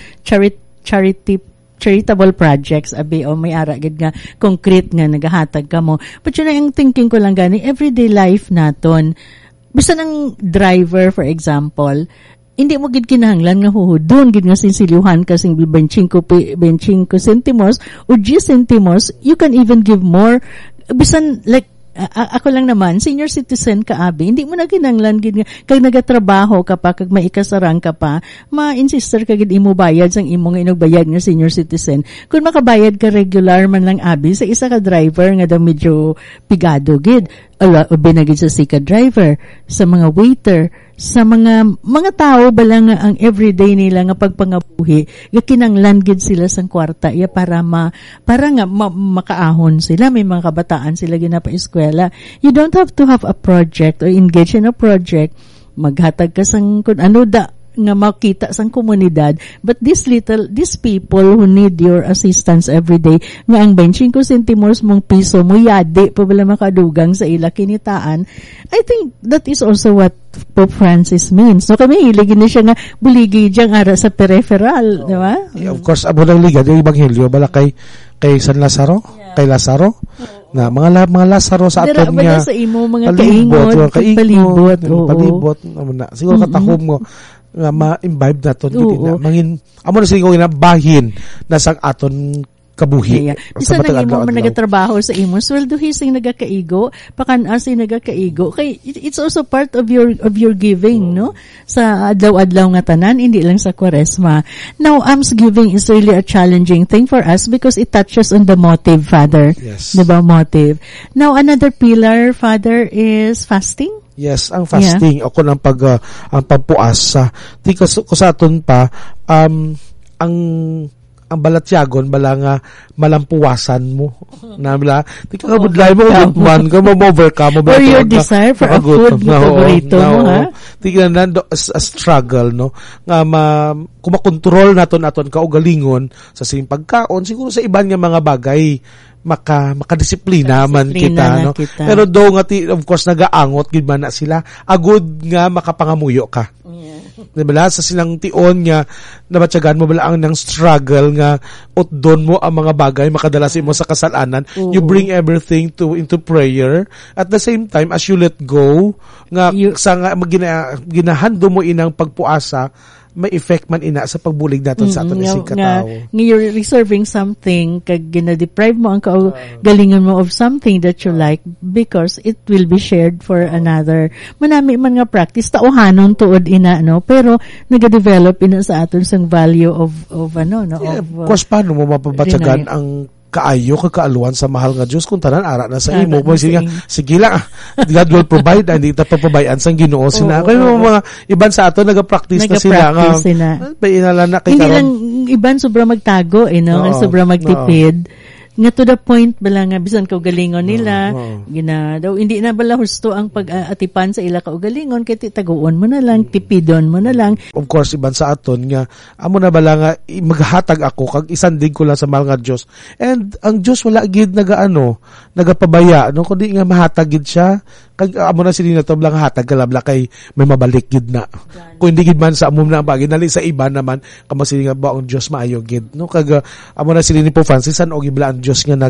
charitable projects, abi o may ara gid nga concrete nga nagahatag kamo. But yun ang thinking ko lang gani everyday life naton. Bisan ang driver, for example, hindi mo gid kinahanglan nga huhudon gid nga sinsilihan kasing 25 centimos o 10 centimos. You can even give more. Bisan like ako lang naman, senior citizen ka, abi, hindi mo na kinanglan gid kag nagatrabaho ka pa kag maikasarang ka pa, ma-insister ka gid imo bayad sang imong inugbayad nga senior citizen. Kung makabayad ka regular man lang, abi, sa isa ka driver nga daw medyo pigado gid, binagid sa sika driver, sa mga waiter, sa mga tao bala nga ang everyday nila nga pagpangabuhi, kinanglan gid sila sang kwarta ya para makaahon sila, may mga kabataan sila ginapa-eskwela. You don't have to have a project or engage in a project, maghatag ka sang kun ano da nga makita sang komunidad, but these people who need your assistance every day, nga ang 25 centimos mong piso mo yadi pa bala makadugang sa ila kinitaan. I think that is also what Pope Francis means. So kami hiligin na siya nga buligi diyang ara sa peripheral, di ba? Of course, abo nang ligad yung ebanghelyo bala kay San Lazaro, kay Lazaro. Na mga Lazaro sa aton niya sa imo mga kaingon palibot na siguro katahom mo nga ma-imbibe naton gid na mangin amo na siguro na bahin na sang aton kabuhi. Isa nang imo man nagatrabaho sa imo, sweldohi sing nagakaigo, pakanas sing nagakaigo. Kay it's also part of your giving, no? Sa adlaw-adlaw nga tanan, hindi lang sa Kwaresma. Now, almsgiving is really a challenging thing for us because it touches on the motive, Father. Yes. Diba, motive. Now, another pillar, Father, is fasting. Yes, ang fasting ako ng ang pagpuas ti ko sa aton pa ang balatyagon bala nga malampuwasan mo na bala di ka kabudlay mo man ka mo-overcome mo or your desire for a food na paborito mo ha di ka nando a struggle no nga kumakontrol naton kaugalingon sa sining pagkaon siguro sa iban nga mga bagay makadisiplina man kita no pero do nga of course nagaangot gid man na sila agud nga makapangamuyo ka. Diba sa silang tion nga nabatyagan mo bala ang nang struggle nga utdon mo ang mga bagay makadalas mo sa kasalanan. You bring everything into prayer at the same time as you let go nga ginahando mo inang pagpuasa may effect man ina sa pagbulig natin sa aton isig katao. You're reserving something kag gina-deprive mo ang galingon mo of something that you like because it will be shared for another. Manami man nga practice tauhanon tuod ina no pero nagadevelop ina sa aton sang value of course paano mo mapabatyagan ang kaayo kaaluan sa mahal nga Dios kung tanan ara na sa imo mo sige lang God will provide and ita papabayan sang Ginoo sina kay mga iban sa ato nagapractice na sila nga painala na kay karon hindi lang iban sobra magtago sobra magtipid nga to the point bala nga bisan kaugalingon nila daw hindi na bala husto ang pag-atipan sa ila kaugalingon kay taguon mo na lang tipidon mo na lang. Of course iban sa aton nga amo na bala nga maghatag ako kag isandig ko lang sa mahal nga Dios and ang Dios wala gid nagapabaya no kundi nga mahatag gid siya kag amo na sila to blang hatag kalabla kay may mabalik gid na kung hindi gid man sa amom na bagay nali sa iba naman kamo sila nga ba ang Dios maayo gid no kag amo na sila ni Pope Francis an og ibla Diyos nga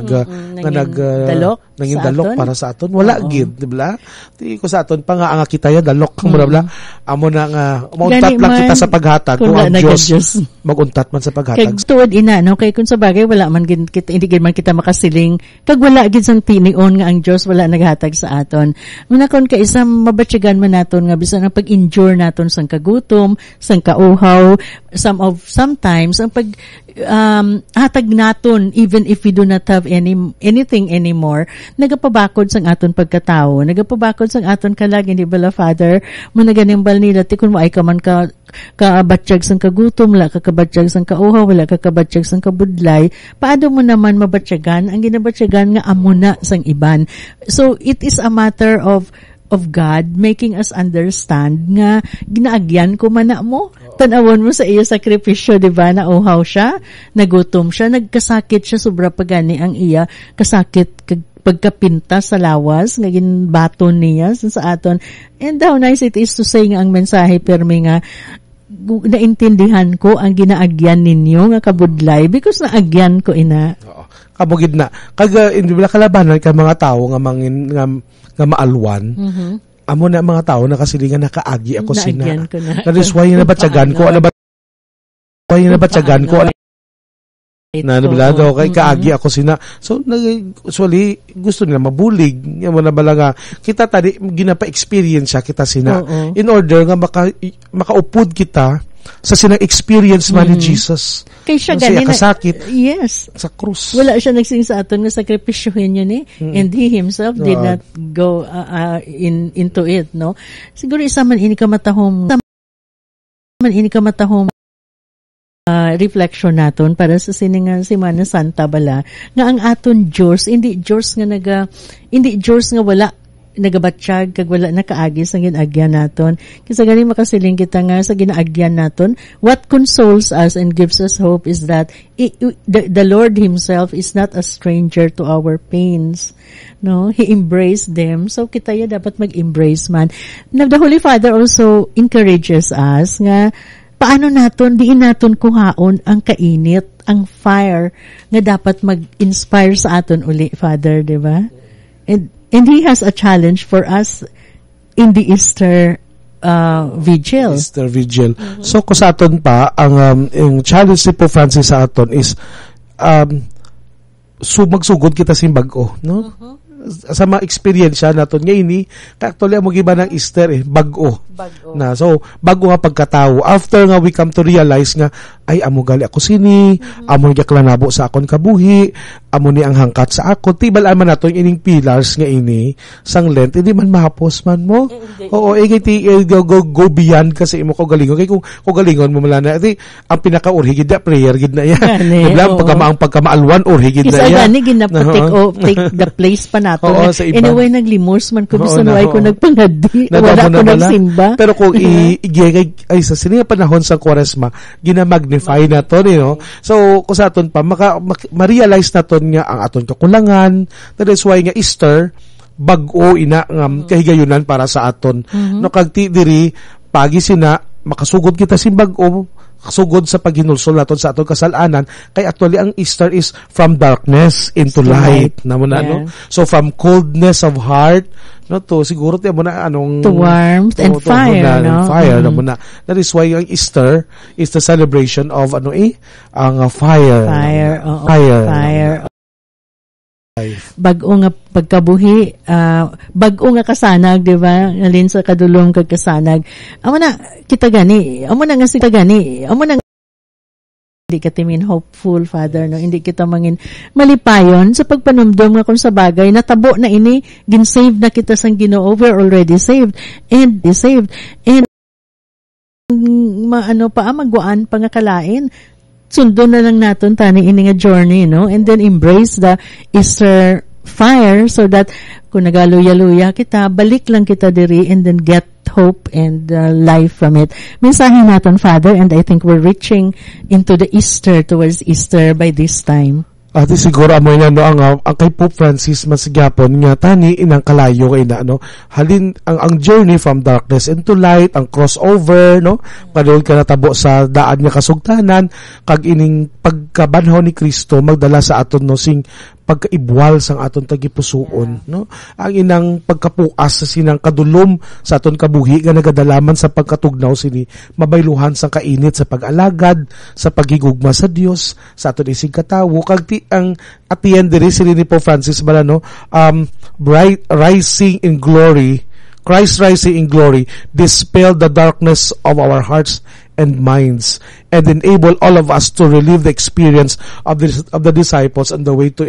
nanging dalok para sa aton wala gid di ba ti ko sa aton pa nga ang kita ya dalok mo bla amo na nga mauntat lang kita sa paghatag kung ang Diyos maguntat man sa paghatag kay tuod ina no kay kun sa bagay wala man gid kita hindi gid man kita makasiling kag wala gid sang tinion nga ang Diyos wala naghatag sa aton muna kon kay isang mabatyagan man naton nga bisan ang pag-endure naton sang kagutom sang kauhaw sometimes ang pag hatag naton even if we do not have anything anymore nagapabakod sang aton pagkatao nagapabakod sang aton kalag hindi bala Father mo naganimbal nila ti kun mo ay ka man kabatyag sang kagutom wala ka kabatyag sang kauhaw wala ka kabatyag sang kabudlay paado mo naman mabatyagan ang ginabatyagan nga amo na sang iban so it is a matter of God making us understand nga ginaagyan ko man na mo. Tanawon mo sa iyo sakripisyo, di ba? Nauhaw siya, nagutom siya, nagkasakit siya, sobra pagani ang iya, kasakit pagkapinta sa lawas, nga ginbaton niya sa aton. And how nice it is to say nga ang mensahe, permi nga, naintindihan ko ang ginaagyan ninyo nga kabudlay because naagyan ko ina. Oo. Kabugid na. Kag hindi bala kalabanan ka mga tao nga nga maalwan. Amo na mga tao nakasilingan nakaagi ako sina. That is why nabatyagan ko na nabila daw kay kaagi ako sina. So usually gusto nila mabulig. Yan mo na bala nga kita tadi ginapa-experience kita sina in order nga makaupod kita sa sinang experience man ni Jesus. Kay siya ganin kasakit. Yes. Sa krus. Wala siya nagsing sa aton nga sakripisyohin yun and he himself did not go into it, no? Siguro isa man ini kamatahom reflection naton para sa sininga Semana Santa bala nga ang aton Diyos hindi Diyos nga wala nagabatsyag kag wala nakaagi sa ginagyan naton kasi gani makasiling kita nga sa ginaagyan naton what consoles us and gives us hope is that the Lord himself is not a stranger to our pains no he embraced them so kita ya dapat mag-embrace man now the Holy Father also encourages us nga paano naton diin naton kuhaon ang kainit ang fire nga dapat mag-inspire sa aton uli Father di ba and he has a challenge for us in the Easter Vigil. Easter Vigil. So, kung sa aton pa, ang challenge ni Pope Francis sa aton is magsugod kita sin bag-o, no? Sa mga experience naton nga ini, actually mo giba ng Easter bag-o. Na so bago nga pagkatao, after nga we come to realize nga ay amo gali ako sini, amo gaklanabo sa akon kabuhi, amo ni ang hangkat sa ako, tibal man nato ining pillars nga ini sang Lent, hindi man mahapos man mo. Oo, go beyond kasi imo ko galingon kay kung galingon mo mala na ang pinaka-urhi gid prayer gid na yan. Biglang pagkamaalwan urhi gid na yan. Isa gani take the place pa nato. Anyway naglimos man ko bisan way ko nagpangadi, wala ko nagsimba. Pero kung ay sa sini panahon sa Kwaresma, ginamagnify na to, no? So kung sa aton pa ma-realize naton nga ang aton kakulangan. That is why nga Easter bag-o ina nga kahigayunan para sa aton. No kagti diri pagi sina makasugod kita sin bag-o sugod sa paghinulsol naton sa aton kasalanan kay actually ang Easter is from darkness into light namo na no. So from coldness of heart no to siguro mo na anong to warmth and fire no fire namo na. That is why ang Easter is the celebration of ang fire. Bag-o nga pagkabuhi, bag-o nga kasanag, di ba? Alin sa kadulong kag kasanag. Amo na kita gani, amo na hindi ka timin hopeful, Father, no? Hindi kita mangin malipayon sa pagpanumdum nga kung sa bagay natabo na ini, ginsave na kita sang Ginoo, we're already saved and magwaan pa nga kalain. Sundo na lang naton tani ini nga journey, no? And then embrace the Easter fire so that kung nagaluya-luya kita, balik lang kita diri and then get hope and life from it. Mensahe naton, Father, and I think we're reaching into the Easter, towards Easter by this time. Ati siguro amoy na no ang kay Pope Francis masigyapon nga tani inang kalayo kay na no halin ang journey from darkness into light, ang crossover no padul ka natabo sa daan nga kasugtanan kag ining pagkabanhaw ni Kristo magdala sa aton no sing pagkaibwal sang aton tagipusoon no ang inang pagkapuas sa sinang kadulom sa aton kabuhi nga nagadalaman sa pagkatugnaw sini mabayluhan sang kainit sa pag-alagad sa paghigugma sa Dios sa aton isig katawo kag ang at the end diri sili ni Pope Francis balano bright rising in glory, Christ rising in glory, dispel the darkness of our hearts and minds and enable all of us to relive the experience of the disciples on the way to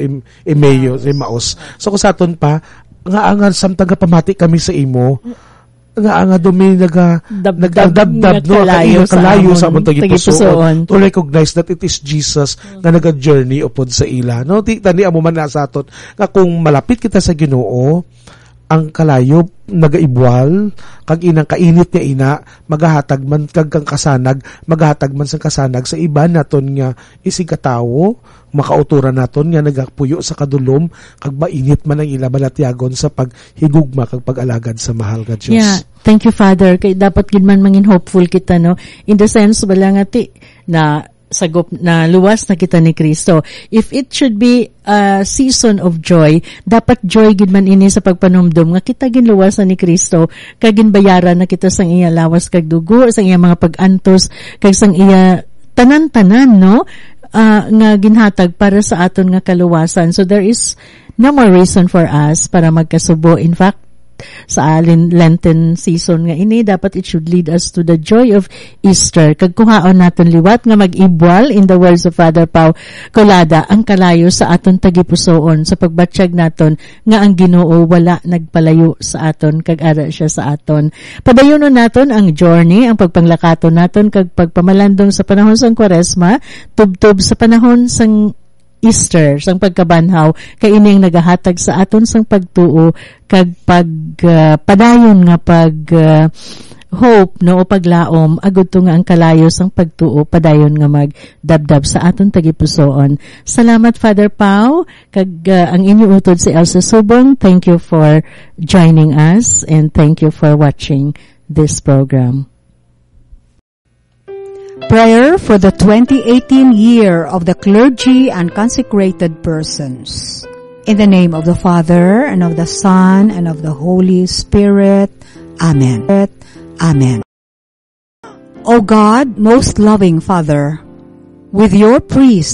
Emmaus. So kung sa aton pa nga angan samtang pamati kami sa imo nga dumi nagdabdab no kalayo sa among tagipusoon to recognize that it is Jesus nga naga-journey upod sa ila no tani amo man na sa aton nga kung malapit kita sa Ginoo ang kalayo nagaibwal kag inang kainit nga ina magahatag man kag kang kasanag magahatag man sang kasanag sa iban naton nga isig katawo makauturan naton nga nagapuyo sa kadulom kag mainit man ang ila balatyagon sa paghigugma kag pag-alagad sa mahal nga Dios. Yeah, thank you, Father. Kay dapat gid man mangin hopeful kita no in the sense wala nga na sagop na luwas na kita ni Kristo. If it should be a season of joy, dapat joy gid man ini sa pagpanumdum nga kita ginluwas na ni Kristo kag ginbayaran na kita sang iya lawas kag dugo, sang iya mga pag-antos kag sang iya tanan-tanan no nga ginhatag para sa aton nga kaluwasan. So there is no more reason for us para magkasubo. In fact, sa Lenten season nga ini dapat it should lead us to the joy of Easter kag kuhaon naton liwat nga mag-ibwal in the words of Father Pau Colada ang kalayo sa aton tagipusoon sa pagbatsyag naton nga ang Ginoo wala nagpalayo sa aton kag ara siya sa aton. Padayonon naton ang journey, ang pagpanglakaton naton kag pagpamalandong sa panahon sang Kwaresma tubtob sa panahon sang Easter, sang pagkabanhaw, kay ining nagahatag sa aton sang pagtuo kag padayon nga hope no o paglaom agud to nga ang kalayo sang pagtuo padayon nga magdabdab sa aton tagipusoon. Salamat, Father Pau, kag ang inyong utod si Elsa Subong. Thank you for joining us and thank you for watching this program. Prayer for the 2018 year of the clergy and consecrated persons. In the name of the Father, and of the Son, and of the Holy Spirit. Amen. Amen. O God, most loving Father, with your priests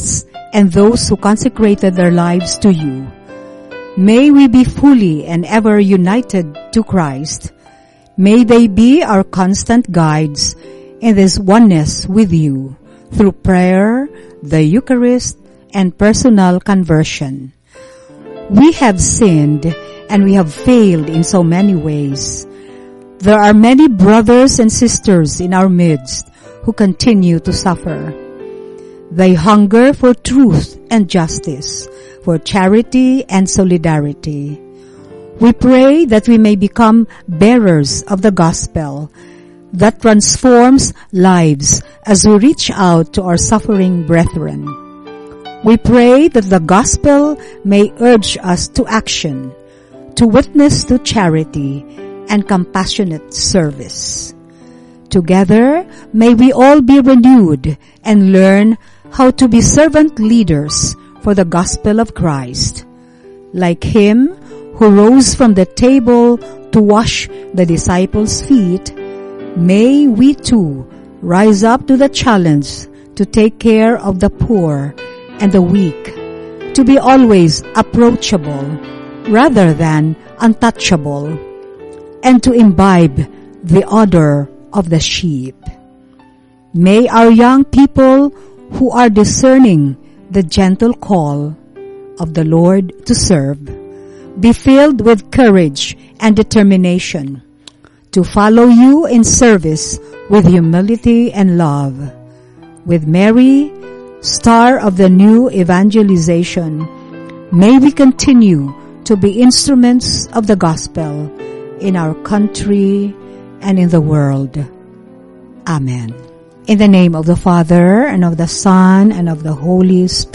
and those who consecrated their lives to you. May we be fully and ever united to Christ. May they be our constant guides in this oneness with you through prayer, the Eucharist, and personal conversion. We have sinned and we have failed in so many ways. There are many brothers and sisters in our midst who continue to suffer. They hunger for truth and justice, for charity and solidarity. We pray that we may become bearers of the gospel that transforms lives as we reach out to our suffering brethren. We pray that the gospel may urge us to action, to witness to charity and compassionate service. Together, may we all be renewed and learn how to be servant leaders for the gospel of Christ. Like him who rose from the table to wash the disciples' feet, may we too rise up to the challenge to take care of the poor and the weak, to be always approachable rather than untouchable, and to imbibe the odor of the sheep. May our young people who are discerning the gentle call of the Lord to serve be filled with courage and determination to follow you in service with humility and love. With Mary, star of the new evangelization, may we continue to be instruments of the gospel in our country and in the world. Amen. In the name of the Father, and of the Son, and of the Holy Spirit,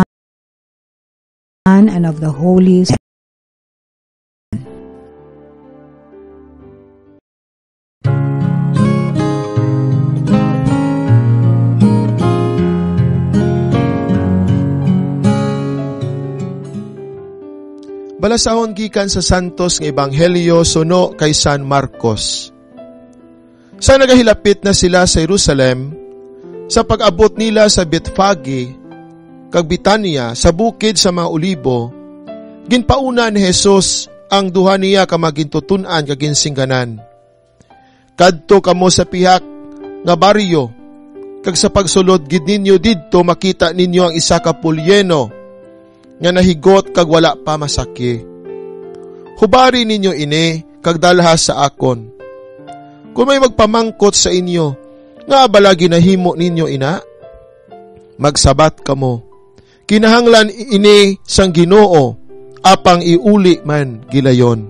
and of the Holy Spirit. Balasahon gikan sa Santos nga Ebanghelyo suno kay San Marcos. Sa nagahilapit na sila sa Jerusalem, sa pag-abot nila sa Bethphage, kag Betania, sa bukid sa mga Olibo, ginpauna ni Jesus ang duha niya ka magintutunan kag ginsingganan. Kadto kamo sa pihak nga baryo, kag sa pagsulod gid ninyo didto makita ninyo ang isa ka pulyeno nga nahigot kag wala pa masaki. Hubari ninyo ini kag dalhas sa akon. Kung may magpamangkot sa inyo, nga balagi nahimo ninyo ina, magsabat kamo. Kinahanglan ini sang Ginoo, apang iuli man gilayon.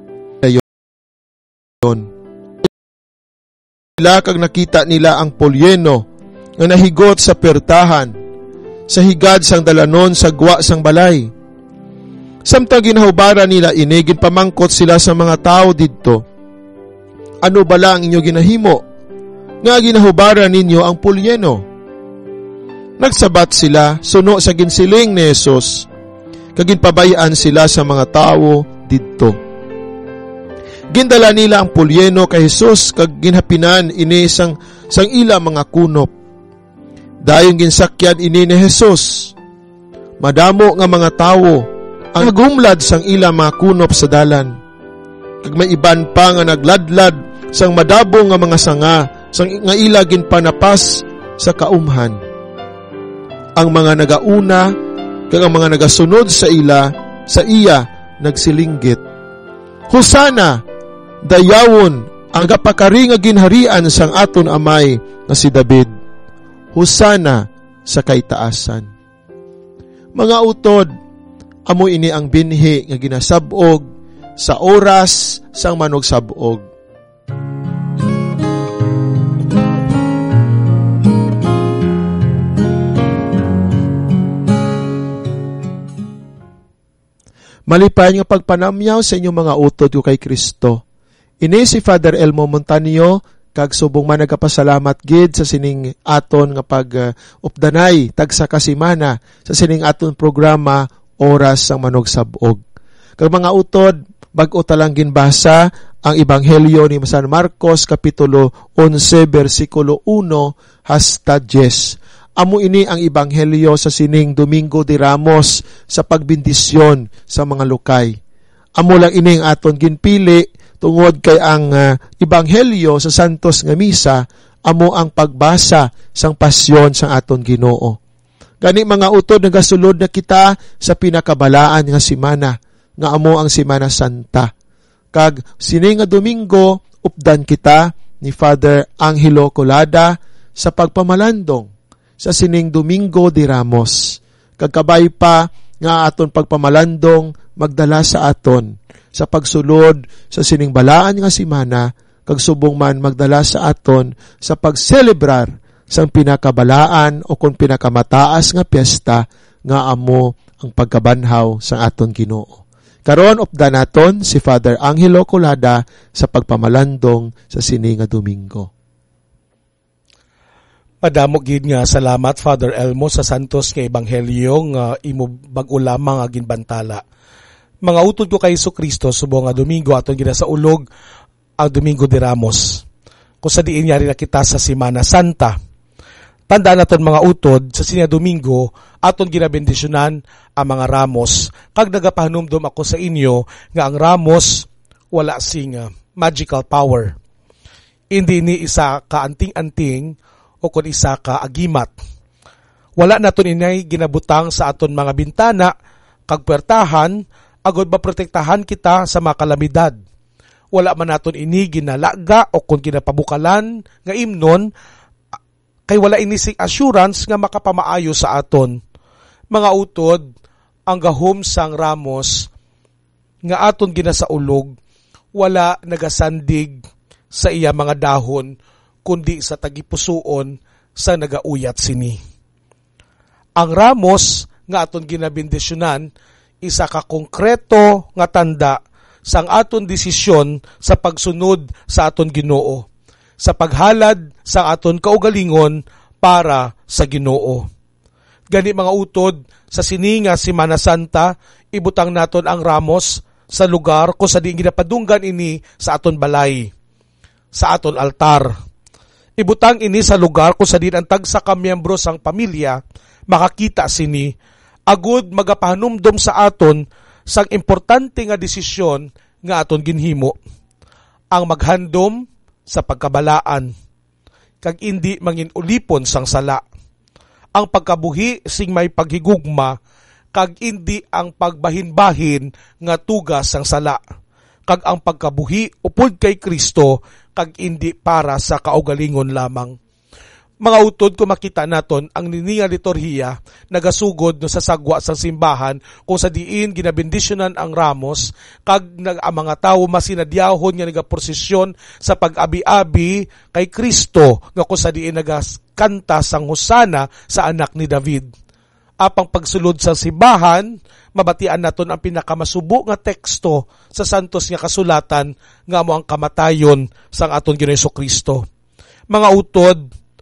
Nila kag nakita nila ang polyeno nga nahigot sa pertahan, sa higad sang dalanon sa gwa sang balay. Samtang ginahubara nila ini, ginpamangkot sila sa mga tao didto. Ano bala ang inyo ginahimo? Nga ginahubara ninyo ang pulyeno. Nagsabat sila, suno sa ginsiling ni Jesus, kag ginpabayaan sila sa mga tao didto. Gindala nila ang pulyeno kay Jesus, kag ginhapinan ini sang ila mga kunop. Dayon ginsakyan ini ni Jesus. Madamo nga mga tawo ang nagumlad sang ila mga kunop sa dalan. Kag may iban pa nga nagladlad sang madabo nga mga sanga sang nga ila ginpanapas sa kaumhan. Ang mga nagauna kag ang mga nagasunod sa iya nagsilinggit. Hosana, dayawon ang kapakari nga ginharian sang aton amay na si David. Hosana sa kaitaasan. Mga utod, amo ini ang binhi nga ginasabog sa oras sang manugsabog. Malipay nga pagpanamyaw sa inyong mga utod ko kay Kristo. Ini si Father Elmo Montanio, kag subong man nagapasalamat gid sa sining aton nga pag-updanay tagsa kasimana sa sining aton programa Oras sang Manugsabog. Kag mga utod, bag-o talang ginbasa ang Ebanghelyo ni San Marcos kapitulo 11 versikulo 1 hasta 10. Amo ini ang ebanghelyo sa sining Domingo de Ramos sa pagbindisyon sa mga lukay. Amo lang ini ang aton ginpili tungod kay ang ebanghelyo sa Santos nga Misa amo ang pagbasa sang pasyon sang aton Ginoo. Gani mga utod, nagasulod na kita sa pinakabalaan nga simana, nga amo ang Semana Santa. Kag sini nga Domingo, updan kita ni Father Angelo Colada sa pagpamalandong sa sining Domingo de Ramos. Kag kabay pa nga aton pagpamalandong magdala sa aton sa pagsulod sa sining balaan nga simana, kag subong man magdala sa aton sa pagselebrar sang pinakabalaan o kung pinakamataas nga piyesta nga amo ang pagkabanhaw sa aton Ginoo. Karon updan naton si Father Angelo Colada sa pagpamalandong sa sini nga Domingo. Madamo gid nga salamat Father Elmo sa santos nga ebanghelyo nga imo bag-o lamang nga ginbantala. Mga utod ko kay Jesucristo subong nga Domingo aton gina sa ulog ang Domingo de Ramos. Kung sa diin yari na kita sa Semana Santa. Tandaan naton mga utod, sa sinya Domingo, aton ginabendisyonan ang mga ramos. Kag nagapahanumdum ako sa inyo nga ang ramos wala sing magical power. Hindi ni isa ka anting-anting o kun isa ka agimat. Wala naton inay ginabutang sa aton mga bintana kag puwertahan agod maprotektahan kita sa mga kalamidad. Wala man naton ini ginalaga o kun ginapabukalan nga imnon kay wala inising assurance nga makapamaayo sa aton. Mga utod, ang gahom sang ramos nga aton ginasaulog, wala nagasandig sa iya mga dahon, kundi sa tagipusoon sa nagauyat sini. Ang ramos nga aton ginabindisyonan, isa ka konkreto nga tanda sang aton desisyon sa pagsunod sa aton Ginoo, sa paghalad sa aton kaugalingon para sa Ginoo. Gani mga utod, sa sininga Semana Santa, ibutang naton ang ramos sa lugar kung sa diing ginapadunggan ini sa aton balay, sa aton altar. Ibutang ini sa lugar kung sa diin ang tagsa ka miyembro sang pamilya makakita sini, agud magapahanumdom sa aton sang importante nga desisyon nga aton ginhimo, ang maghandom sa pagkabalaan, kag hindi mangin ulipon sang sala, ang pagkabuhi sing may paghigugma, kag hindi ang pagbahin-bahin nga tugas sang sala, kag ang pagkabuhi upod kay Kristo, kag hindi para sa kaugalingon lamang. Mga utod, kung makita naton ang nininga liturhiya nagasugod no sa sagwa sang simbahan kung sa diin ginabendisyonan ang ramos, kag ang mga tawo masinadyahon nga nagaprosesyon sa pag-abi-abi kay Kristo nga kung sa diin nagaskanta sang hosana sa anak ni David. Apang pagsulod sa simbahan, mabatian naton ang pinakamasubo nga teksto sa santos nga kasulatan nga mo ang kamatayon sang aton Ginoong Jesucristo. Mga utod,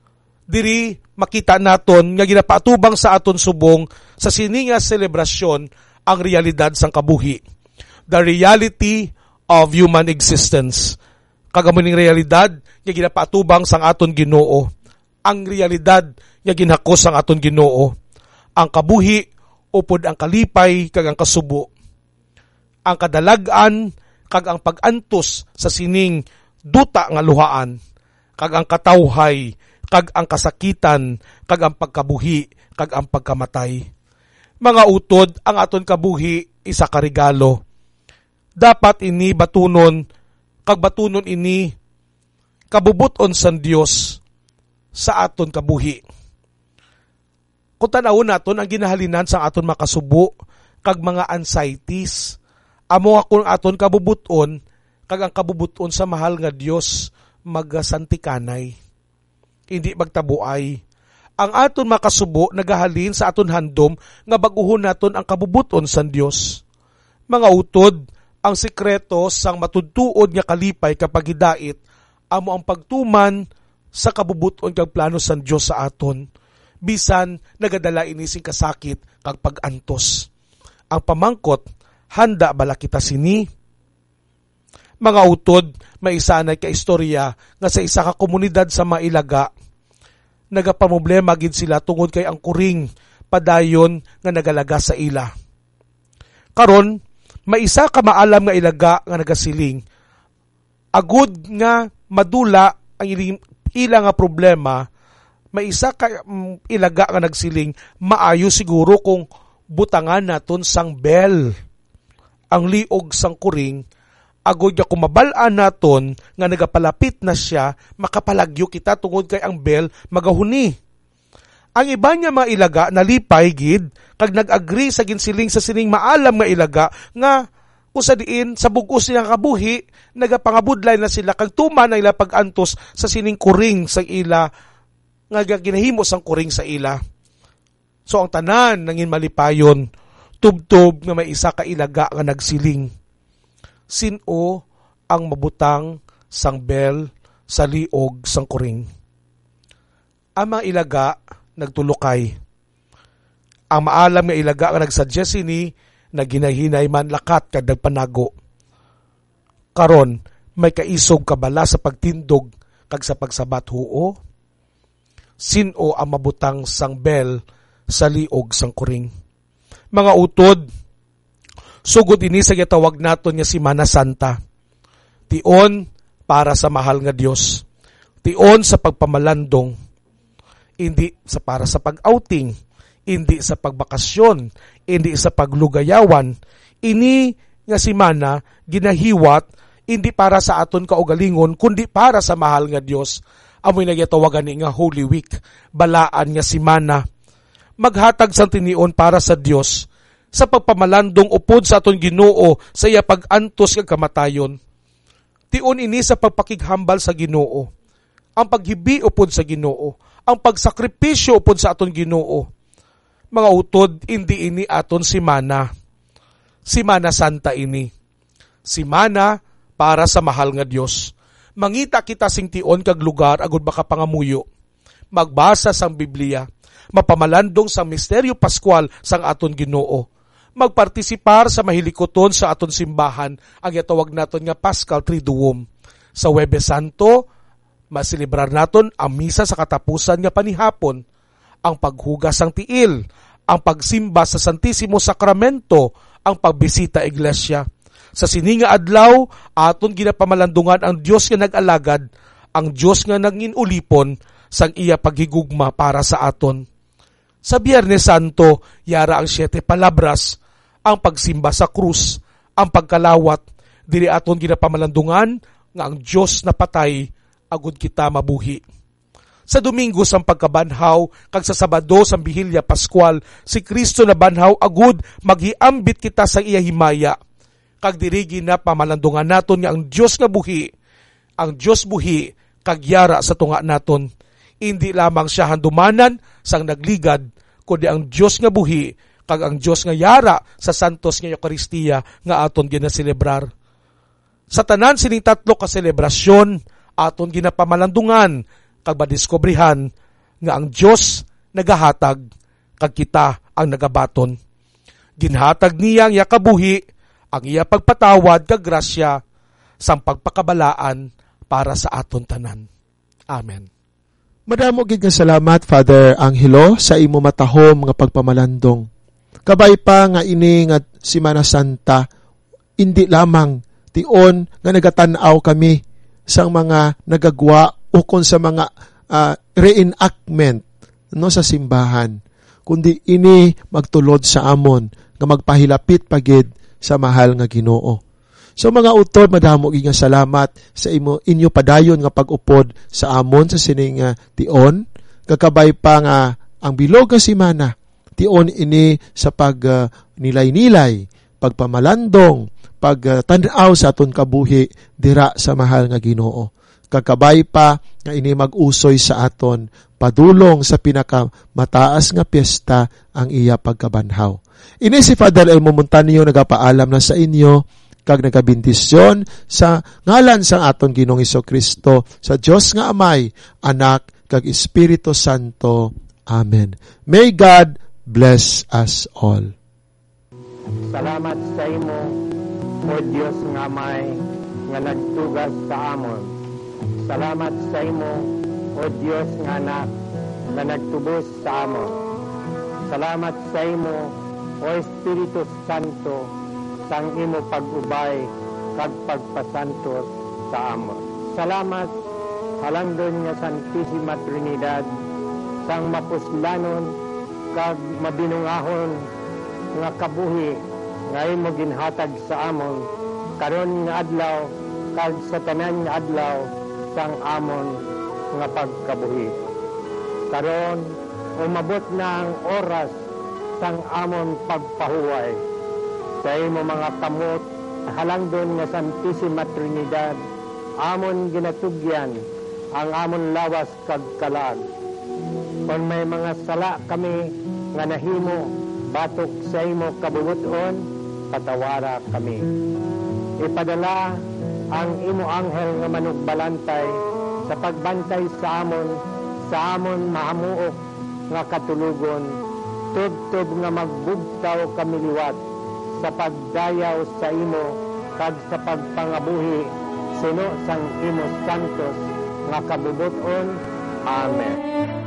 diri makita naton nga ginapatubang sa aton subong sa sininga selebrasyon ang realidad sang kabuhi. The reality of human existence. Kagamuning realidad nga ginapatubang sang aton Ginoo. Ang realidad nga ginhakos sang aton Ginoo. Ang kabuhi upod ang kalipay kag ang kasubo. Ang kadalag-an kag ang pag-antos sa sining duta nga luhaan, kag ang katawhay, kag ang kasakitan, kag ang pagkabuhi, kag ang pagkamatay. Mga utod, ang aton kabuhi isa ka regalo. Dapat ini batunon, kag batunon ini kabubuton sa Dios sa aton kabuhi. Kung tanawon naton ang ginahalinan sa aton makasubo, kag mga anxieties, amo akong aton kabubuton, kag ang kabubuton sa mahal nga Dios magasantikanay. Hindi magtabuay. Ang aton makasubo nagahalin sa aton handom nga baguhon naton ang kabubuton sa Dios. Mga utod, ang sikreto sang matudtuod nga kalipay kapag hidait amo ang pagtuman sa kabubuton kag plano sa Dios sa aton. Bisan nagadala ini sing kasakit kag pag-antos. Ang pamangkot, handa bala kita sini? Mga utod, may isa na kaistorya nga sa isa ka komunidad sa Mailaga nagapamoblema gid sila tungod kay ang kuring padayon nga nagalaga sa ila. Karon, may isa ka maalam nga ilaga nga nagasiling, agud nga madula ang ila nga problema, may isa ka ilaga nga nagsiling, maayo siguro kung butangan naton sang bell ang liog sang kuring, agud nga kumabal-an naton nga nagapalapit na siya, makapalagyo kita tungod kay ang bell magahuni. Ang iba niya mga ilaga nalipay gid kag nag-agree sa ginsiling sa sining maalam nga ilaga nga kung sa diin sa bug-os nilang kabuhi nagapangabudlay na sila kag tuman na ila pag-antos sa sining kuring sa ila nga ginahimo sang kuring sa ila. So ang tanan nangin malipayon, tubtob nga may isa ka ilaga nga nagsiling, sino ang mabutang sang bell sa liog sang kuring? Ang mga ilaga nagtulokay. Ang maalam nga ilaga nga nagsuggest ini na ginahinay man lakat kag nagpanago. Karon may kaisog kabala sa pagtindog kag sa pagsabat huo. Sino ang mabutang sang bell sa liog sang kuring? Mga utod, sugod ini sa gitawag naton nga Semana Santa. Tion para sa mahal nga Dios. Tion sa pagpamalandong. Hindi sa para sa pag-outing, hindi sa pagbakasyon, hindi sa paglugayawan. Ini nga semana ginahiwat hindi para sa aton kaugalingon kundi para sa mahal nga Dios. Amoy nagyatawagan ni nga Holy Week, balaan nga semana. Maghatag sang tinion para sa Dios sa pagpamalandong upod sa aton Ginoo sa iya pag-antos kag kamatayon. Tion ini sa pagpakighambal sa Ginoo, ang paghibi upod sa Ginoo, ang pagsakripisyo upod sa aton Ginoo. Mga utod, hindi ini aton semana. Semana Santa ini. Semana para sa mahal nga Dios. Mangita kita sing tion kag lugar agud baka pangamuyo. Magbasa sang Biblia, mapamalandong sang misteryo Pascual sang aton Ginoo. Magpartisipar sa mahilikoton sa aton simbahan, ang yatawag naton nga Paschal Triduum. Sa Huwebes Santo, masilibrar naton ang misa sa katapusan nga panihapon, ang paghugas sang tiil, ang pagsimba sa Santissimo Sacramento, ang pagbisita iglesia. Sa sininga adlaw, aton ginapamalandungan ang Dios nga nag-alagad, ang Dios nga nanginulipon sang iya paghigugma para sa aton. Sa Biyernes Santo, yara ang 7 palabras, ang pagsimba sa krus, ang pagkalawat, dili aton ginapamalandungan nga ang Dios na patay agud kita mabuhi. Sa Domingo sang pagkabanhaw kag sa Sabado sang Bihilya Pascual, si Kristo na banhaw agud maghiambit kita sa iya himaya. Kag dirigi na pamalandungan naton nga ang Dios nga buhi, ang Dios buhi kag yara sa tunga naton. Hindi lamang siya handumanan sang nagligad, kundi ang Dios nga buhi kag ang Dios nga yara sa santos nga Eucharistia nga aton ginaselebrar. Sa tanan sining tatlo ka selebrasyon, aton ginapamalandungan kag madiskubrihan nga ang Dios nagahatag kag kita ang nagabaton. Ginhatag niya ang iya kabuhi, ang iya pagpatawad kag grasya sang pagpakabalaan para sa aton tanan. Amen. Madamo gid nga salamat Father Angelo sa imo matahom nga pagpamalandong. Kabay pa nga ini nga Semana Santa, hindi lamang tion nga nagatanaw kami sang mga nagagwa o kung sa mga reenactment no sa simbahan, kundi ini magtulod sa amon nga magpahilapit pagid sa mahal nga Ginoo. So mga utod, madamo gid nga salamat sa inyo padayon nga pag-upod sa amon sa sining tion, kakabay pa nga ang bilog nga semana tion ini sa pag nilay-nilay, pagpamalandong, pagtanaw sa aton kabuhi dira sa mahal nga Ginoo. Kakabay pa nga ini mag-usoy sa aton padulong sa pinakamataas nga piyesta ang iya pagkabanhaw. Ini si Father Elmo Montanio nagapaalam na sa inyo kag nagabindisyon sa ngalan sa aton Ginoong Jesucristo, sa Dios nga Amay, Anak kag Espiritu Santo. Amen. May God bless us all. Salamat sa imo, O Dios nga Amay, nga nagtugas sa amon. Salamat sa imo, O Dios nga Anak, nga nagtubos sa amon. Salamat sa imo, O Espiritu Santo, sang imo pag-ubay kag pagpasantos sa amon. Salamat halangdon nga Santisima Trinidad, sang mapuslanon kag mabinungahon nga kabuhi nga imo ginhatag sa amon karon nga adlaw kag sa tanan nga adlaw sang amon nga pagkabuhi. Karon umabot na ang oras sang amon pagpahuway. Sa imo mga kamot halangdon nga Santisima Trinidad, amon ginatugyan ang amon lawas kag kalag. Kung may mga sala kami nga nahimo batok sa imo kabubuton, patawara kami. Ipadala ang imo anghel nga manugbalantay sa pagbantay sa amon mahamuok nga katulugon, tubtob nga magbugtaw kami liwat sa pagdayaw sa imo kag sa pagpangabuhi sino sang imo santos nga kabubuton. Amen.